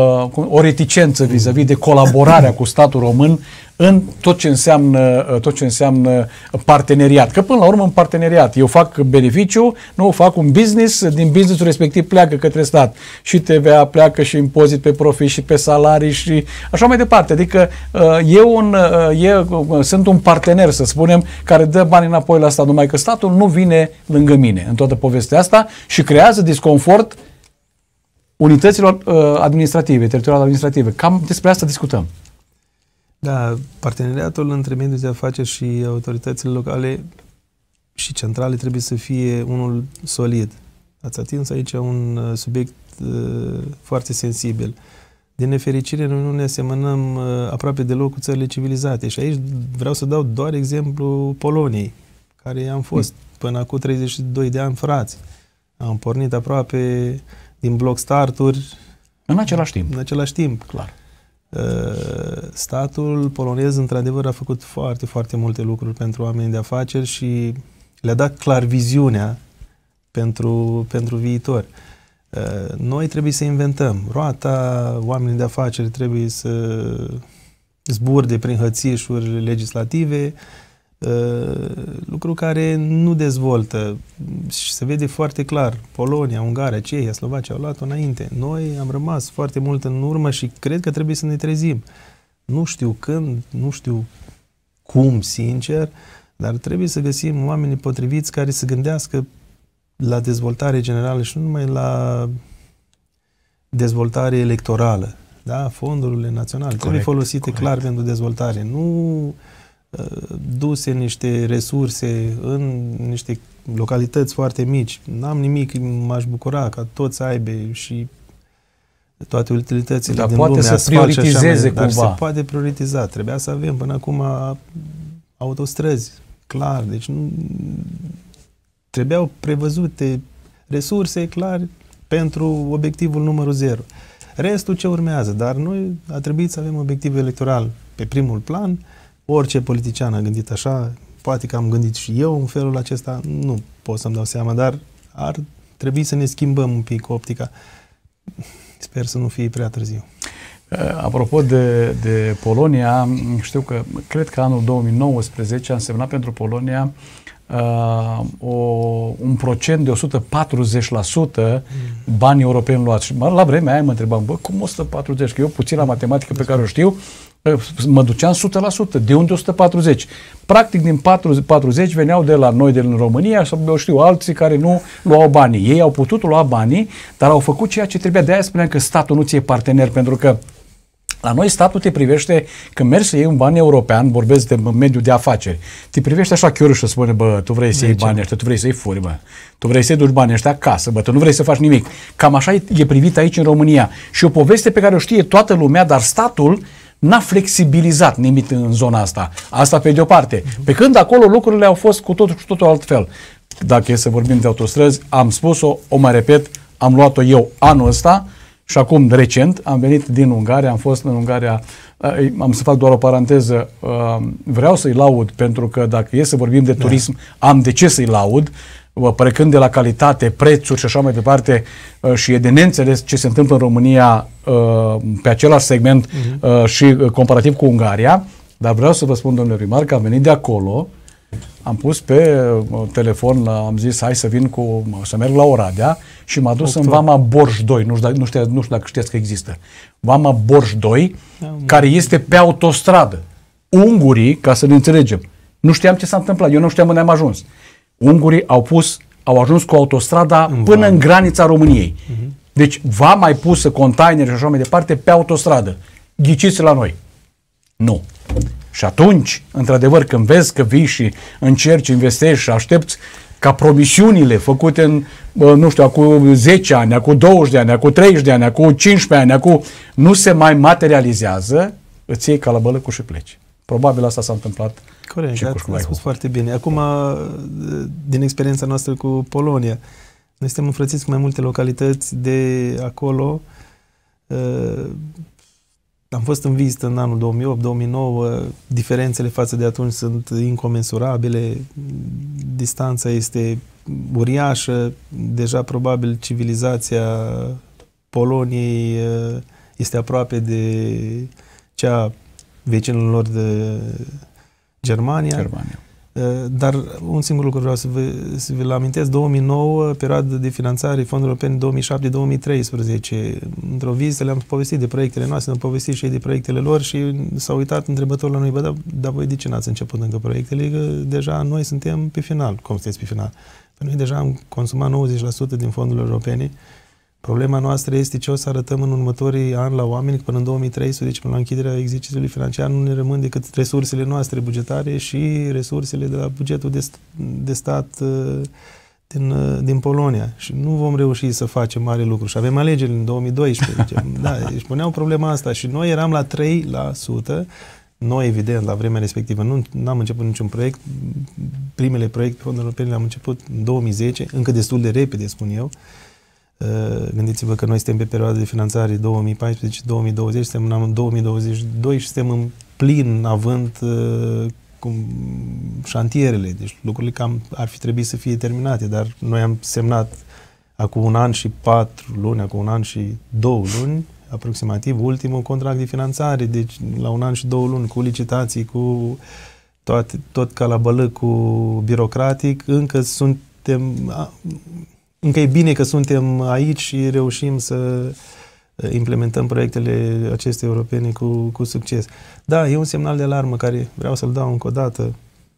o reticență vis-a-vis de colaborarea cu statul român în tot ce înseamnă, tot ce înseamnă parteneriat. Că până la urmă în parteneriat eu fac beneficiu, nu fac un business, din businessul respectiv pleacă către stat. Și T V A pleacă, și impozit pe profit, și pe salarii și așa mai departe. Adică eu un, eu sunt un partener, să spunem, care dă bani înapoi la stat, numai că statul nu vine lângă mine în toată povestea asta și creează disconfort unităților administrative, teritoriale administrative. Cam despre asta discutăm. Da, parteneriatul între mediul de afaceri și autoritățile locale și centrale trebuie să fie unul solid. Ați atins aici un subiect uh, foarte sensibil. Din nefericire, noi nu ne asemănăm uh, aproape deloc cu țările civilizate. Și aici vreau să dau doar exemplu Poloniei, care am fost mm. până acum treizeci și doi de ani frați. Am pornit aproape din bloc starturi. În același timp. În același timp. Clar. Statul polonez, într-adevăr, a făcut foarte, foarte multe lucruri pentru oamenii de afaceri și le-a dat clar viziunea pentru, pentru viitor. Noi trebuie să inventăm. Roata oamenii de afaceri trebuie să zburde prin hățișuri legislative, lucru care nu dezvoltă și se vede foarte clar. Polonia, Ungaria, Cehia, Slovacia au luat-o înainte. Noi am rămas foarte mult în urmă și cred că trebuie să ne trezim. Nu știu când, nu știu cum, sincer, dar trebuie să găsim oamenii potriviți care să gândească la dezvoltare generală și nu numai la dezvoltare electorală. Da? Fondurile naționale corect, trebuie folosite corect. clar pentru dezvoltare. Nu duse niște resurse în niște localități foarte mici. N-am nimic, m-aș bucura ca toți să aibă și toate utilitățile dar din poate lume, să asfalt prioritizeze și așa, cumva. dar se poate prioritiza. Trebuia să avem până acum autostrăzi, clar. Deci nu trebuiau prevăzute resurse, clar, pentru obiectivul numărul zero. Restul ce urmează, dar noi a trebuit să avem obiectiv electoral pe primul plan. Orice politician a gândit așa, poate că am gândit și eu în felul acesta, nu pot să-mi dau seama, dar ar trebui să ne schimbăm un pic optica. Sper să nu fie prea târziu. Apropo de, de Polonia, știu că, cred că anul două mii nouăsprezece a însemnat pentru Polonia uh, o, un procent de o sută patruzeci la sută bani europeni luați. Și la vremea aia mă întrebam, bă, cum o sută patruzeci? Că eu puțin la matematică pe care o știu, mă duceam o sută la sută. De unde o sută patruzeci? Practic din patruzeci veneau de la noi, de în România, sau eu știu, alții care nu luau banii. Ei au putut lua banii, dar au făcut ceea ce trebuia. De aia spuneam că statul nu ți-e partener, pentru că la noi statul te privește, când mergi să iei un ban european, vorbesc de mediul de afaceri, te privește așa chiar și spune, bă, tu vrei să iei banii ăștia, tu vrei să-i furi, bă, tu vrei să-i duci banii ăștia acasă, bă, tu nu vrei să faci nimic. Cam așa e, e privit aici în România. Și o poveste pe care o știe toată lumea, dar statul n-a flexibilizat nimic în zona asta. Asta pe de o parte. Pe când acolo lucrurile au fost cu totul, cu totul altfel. Dacă e să vorbim de autostrăzi, am spus-o, o mai repet, am luat-o eu anul ăsta și acum, recent, am venit din Ungaria, am fost în Ungaria, am să fac doar o paranteză, vreau să-i laud, pentru că dacă e să vorbim de turism, da. am de ce să-i laud, plecând de la calitate, prețuri și așa mai departe, și e de neînțeles ce se întâmplă în România pe același segment uh-huh. și comparativ cu Ungaria, dar vreau să vă spun, domnule primar, că am venit de acolo, am pus pe telefon, am zis hai să vin cu, să merg la Oradea și m-a dus în Vama Borș doi, nu știu, nu, știu, nu știu dacă știți că există. Vama Borș doi, da, care este pe autostradă. Ungurii, ca să ne înțelegem, nu știam ce s-a întâmplat, eu nu știam unde am ajuns. Ungurii au pus, au ajuns cu autostrada în până în granița României. Uh-huh. Deci va mai pusă containeri și așa mai departe pe autostradă. Ghiciți la noi. Nu. Și atunci, într-adevăr, când vezi că vii și încerci, investești și aștepți ca promisiunile făcute în, nu știu, acum zece ani, acum douăzeci de ani, acum treizeci de ani, acum cincisprezece ani, acum nu se mai materializează, îți iei calabălăcul și pleci. Probabil asta s-a întâmplat. Corect, ați spus foarte bine. Acum, din experiența noastră cu Polonia, noi suntem înfrățiți cu mai multe localități de acolo. Am fost în vizită în anul două mii opt două mii nouă, diferențele față de atunci sunt incomensurabile, distanța este uriașă, deja probabil civilizația Poloniei este aproape de cea vecinilor lor de Germania. Germania. Dar un singur lucru vreau să vă, să vă amintesc, două mii nouă, perioadă de finanțare, fonduri europene două mii șapte două mii treisprezece. Într-o vizită le-am povestit de proiectele noastre, am povestit și ei de proiectele lor și s-au uitat întrebător la noi, bă, dar, dar voi de ce n-ați început încă proiectele? Că deja noi suntem pe final. Cum sunteți pe final? Păi noi deja am consumat nouăzeci la sută din fondurile europene. Problema noastră este ce o să arătăm în următorii ani la oameni, până în două mii treisprezece, până la închiderea exercițiului financiar, nu ne rămân decât resursele noastre bugetare și resursele de la bugetul de, st de stat din, din Polonia. Și nu vom reuși să facem mare lucru. Și avem alegeri în două mii doisprezece. Da, își puneau problema asta și noi eram la trei la sută. Noi, evident, la vremea respectivă, nu am început niciun proiect. Primele proiecte fonduri europene le-am început în două mii zece, încă destul de repede, spun eu. Gândiți-vă că noi suntem pe perioada de finanțare două mii paisprezece două mii douăzeci, suntem în două mii douăzeci și doi și suntem în plin având uh, cum, șantierele. Deci lucrurile cam ar fi trebuit să fie terminate, dar noi am semnat acum un an și patru luni, acum un an și două luni, aproximativ, ultimul contract de finanțare, deci la un an și două luni, cu licitații, cu toate, tot calabălăcul birocratic, încă suntem... Încă e bine că suntem aici și reușim să implementăm proiectele acestea europene cu, cu succes. Da, e un semnal de alarmă care vreau să-l dau încă o dată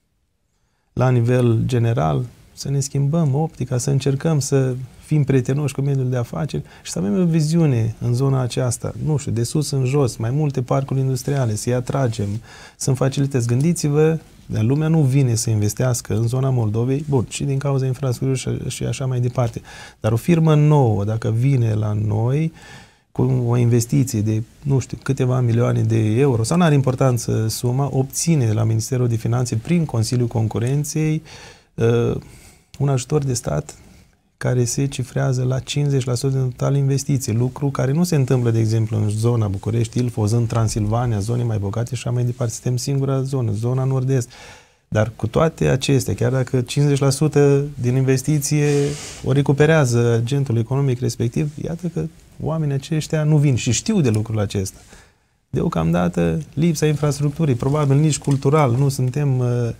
la nivel general, să ne schimbăm optica, să încercăm să fim prietenoși cu mediul de afaceri și să avem o viziune în zona aceasta, nu știu, de sus în jos, mai multe parcuri industriale, să-i atragem, să-mi facilități. Gândiți-vă, lumea nu vine să investească în zona Moldovei, bun, și din cauza infrastructurii și, și așa mai departe. Dar o firmă nouă, dacă vine la noi cu o investiție de, nu știu, câteva milioane de euro, sau n-are importanță suma, obține de la Ministerul de Finanțe, prin Consiliul Concurenței, uh, un ajutor de stat care se cifrează la cincizeci la sută din total investiții, lucru care nu se întâmplă, de exemplu, în zona București, Ilfov, în Transilvania, zone mai bogate și așa mai departe. Suntem singura zonă, zona nord-est. Dar cu toate acestea, chiar dacă cincizeci la sută din investiție o recuperează agentul economic respectiv, iată că oamenii aceștia nu vin și știu de lucrul acesta. Deocamdată, lipsa infrastructurii, probabil nici cultural, nu suntem uh,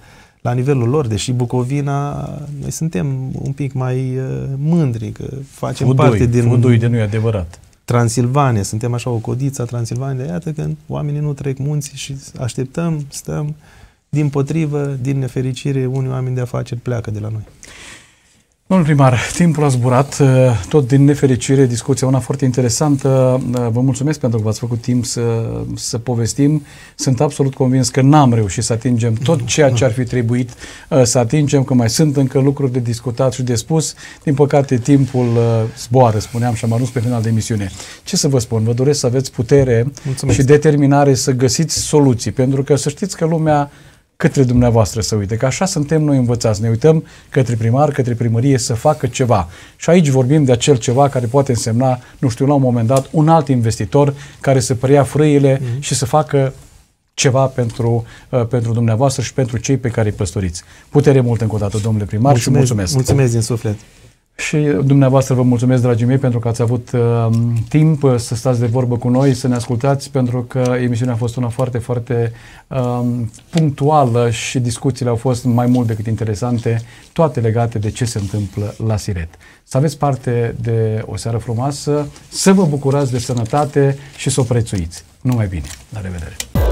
la nivelul lor, deși Bucovina, noi suntem un pic mai uh, mândri, că facem Fudui, parte din Fudui de nu e adevărat. Transilvania, suntem așa o codiță a Transilvaniei, iată că oamenii nu trec munții și așteptăm, stăm, din potrivă, din nefericire, unii oameni de afaceri pleacă de la noi. Domnul primar, timpul a zburat, tot din nefericire, discuția una foarte interesantă. Vă mulțumesc pentru că v-ați făcut timp să, să povestim. Sunt absolut convins că n-am reușit să atingem tot ceea ce ar fi trebuit să atingem, că mai sunt încă lucruri de discutat și de spus. Din păcate, timpul zboară, spuneam, și am ajuns pe final de emisiune. Ce să vă spun? Vă doresc să aveți putere mulțumesc. Și determinare să găsiți soluții, pentru că să știți că lumea către dumneavoastră să uite, că așa suntem noi învățați. Ne uităm către primar, către primărie să facă ceva. Și aici vorbim de acel ceva care poate însemna, nu știu, la un moment dat, un alt investitor care să preia frâile mm-hmm. și să facă ceva pentru, uh, pentru dumneavoastră și pentru cei pe care îi păstoriți. Putere mult încă o dată, domnule primar, mulțumesc, și mulțumesc. Mulțumesc din suflet. Și dumneavoastră vă mulțumesc, dragii mei, pentru că ați avut uh, timp să stați de vorbă cu noi, să ne ascultați, pentru că emisiunea a fost una foarte, foarte uh, punctuală și discuțiile au fost mai mult decât interesante, toate legate de ce se întâmplă la Siret. Să aveți parte de o seară frumoasă, să vă bucurați de sănătate și să o prețuiți. Numai bine! La revedere!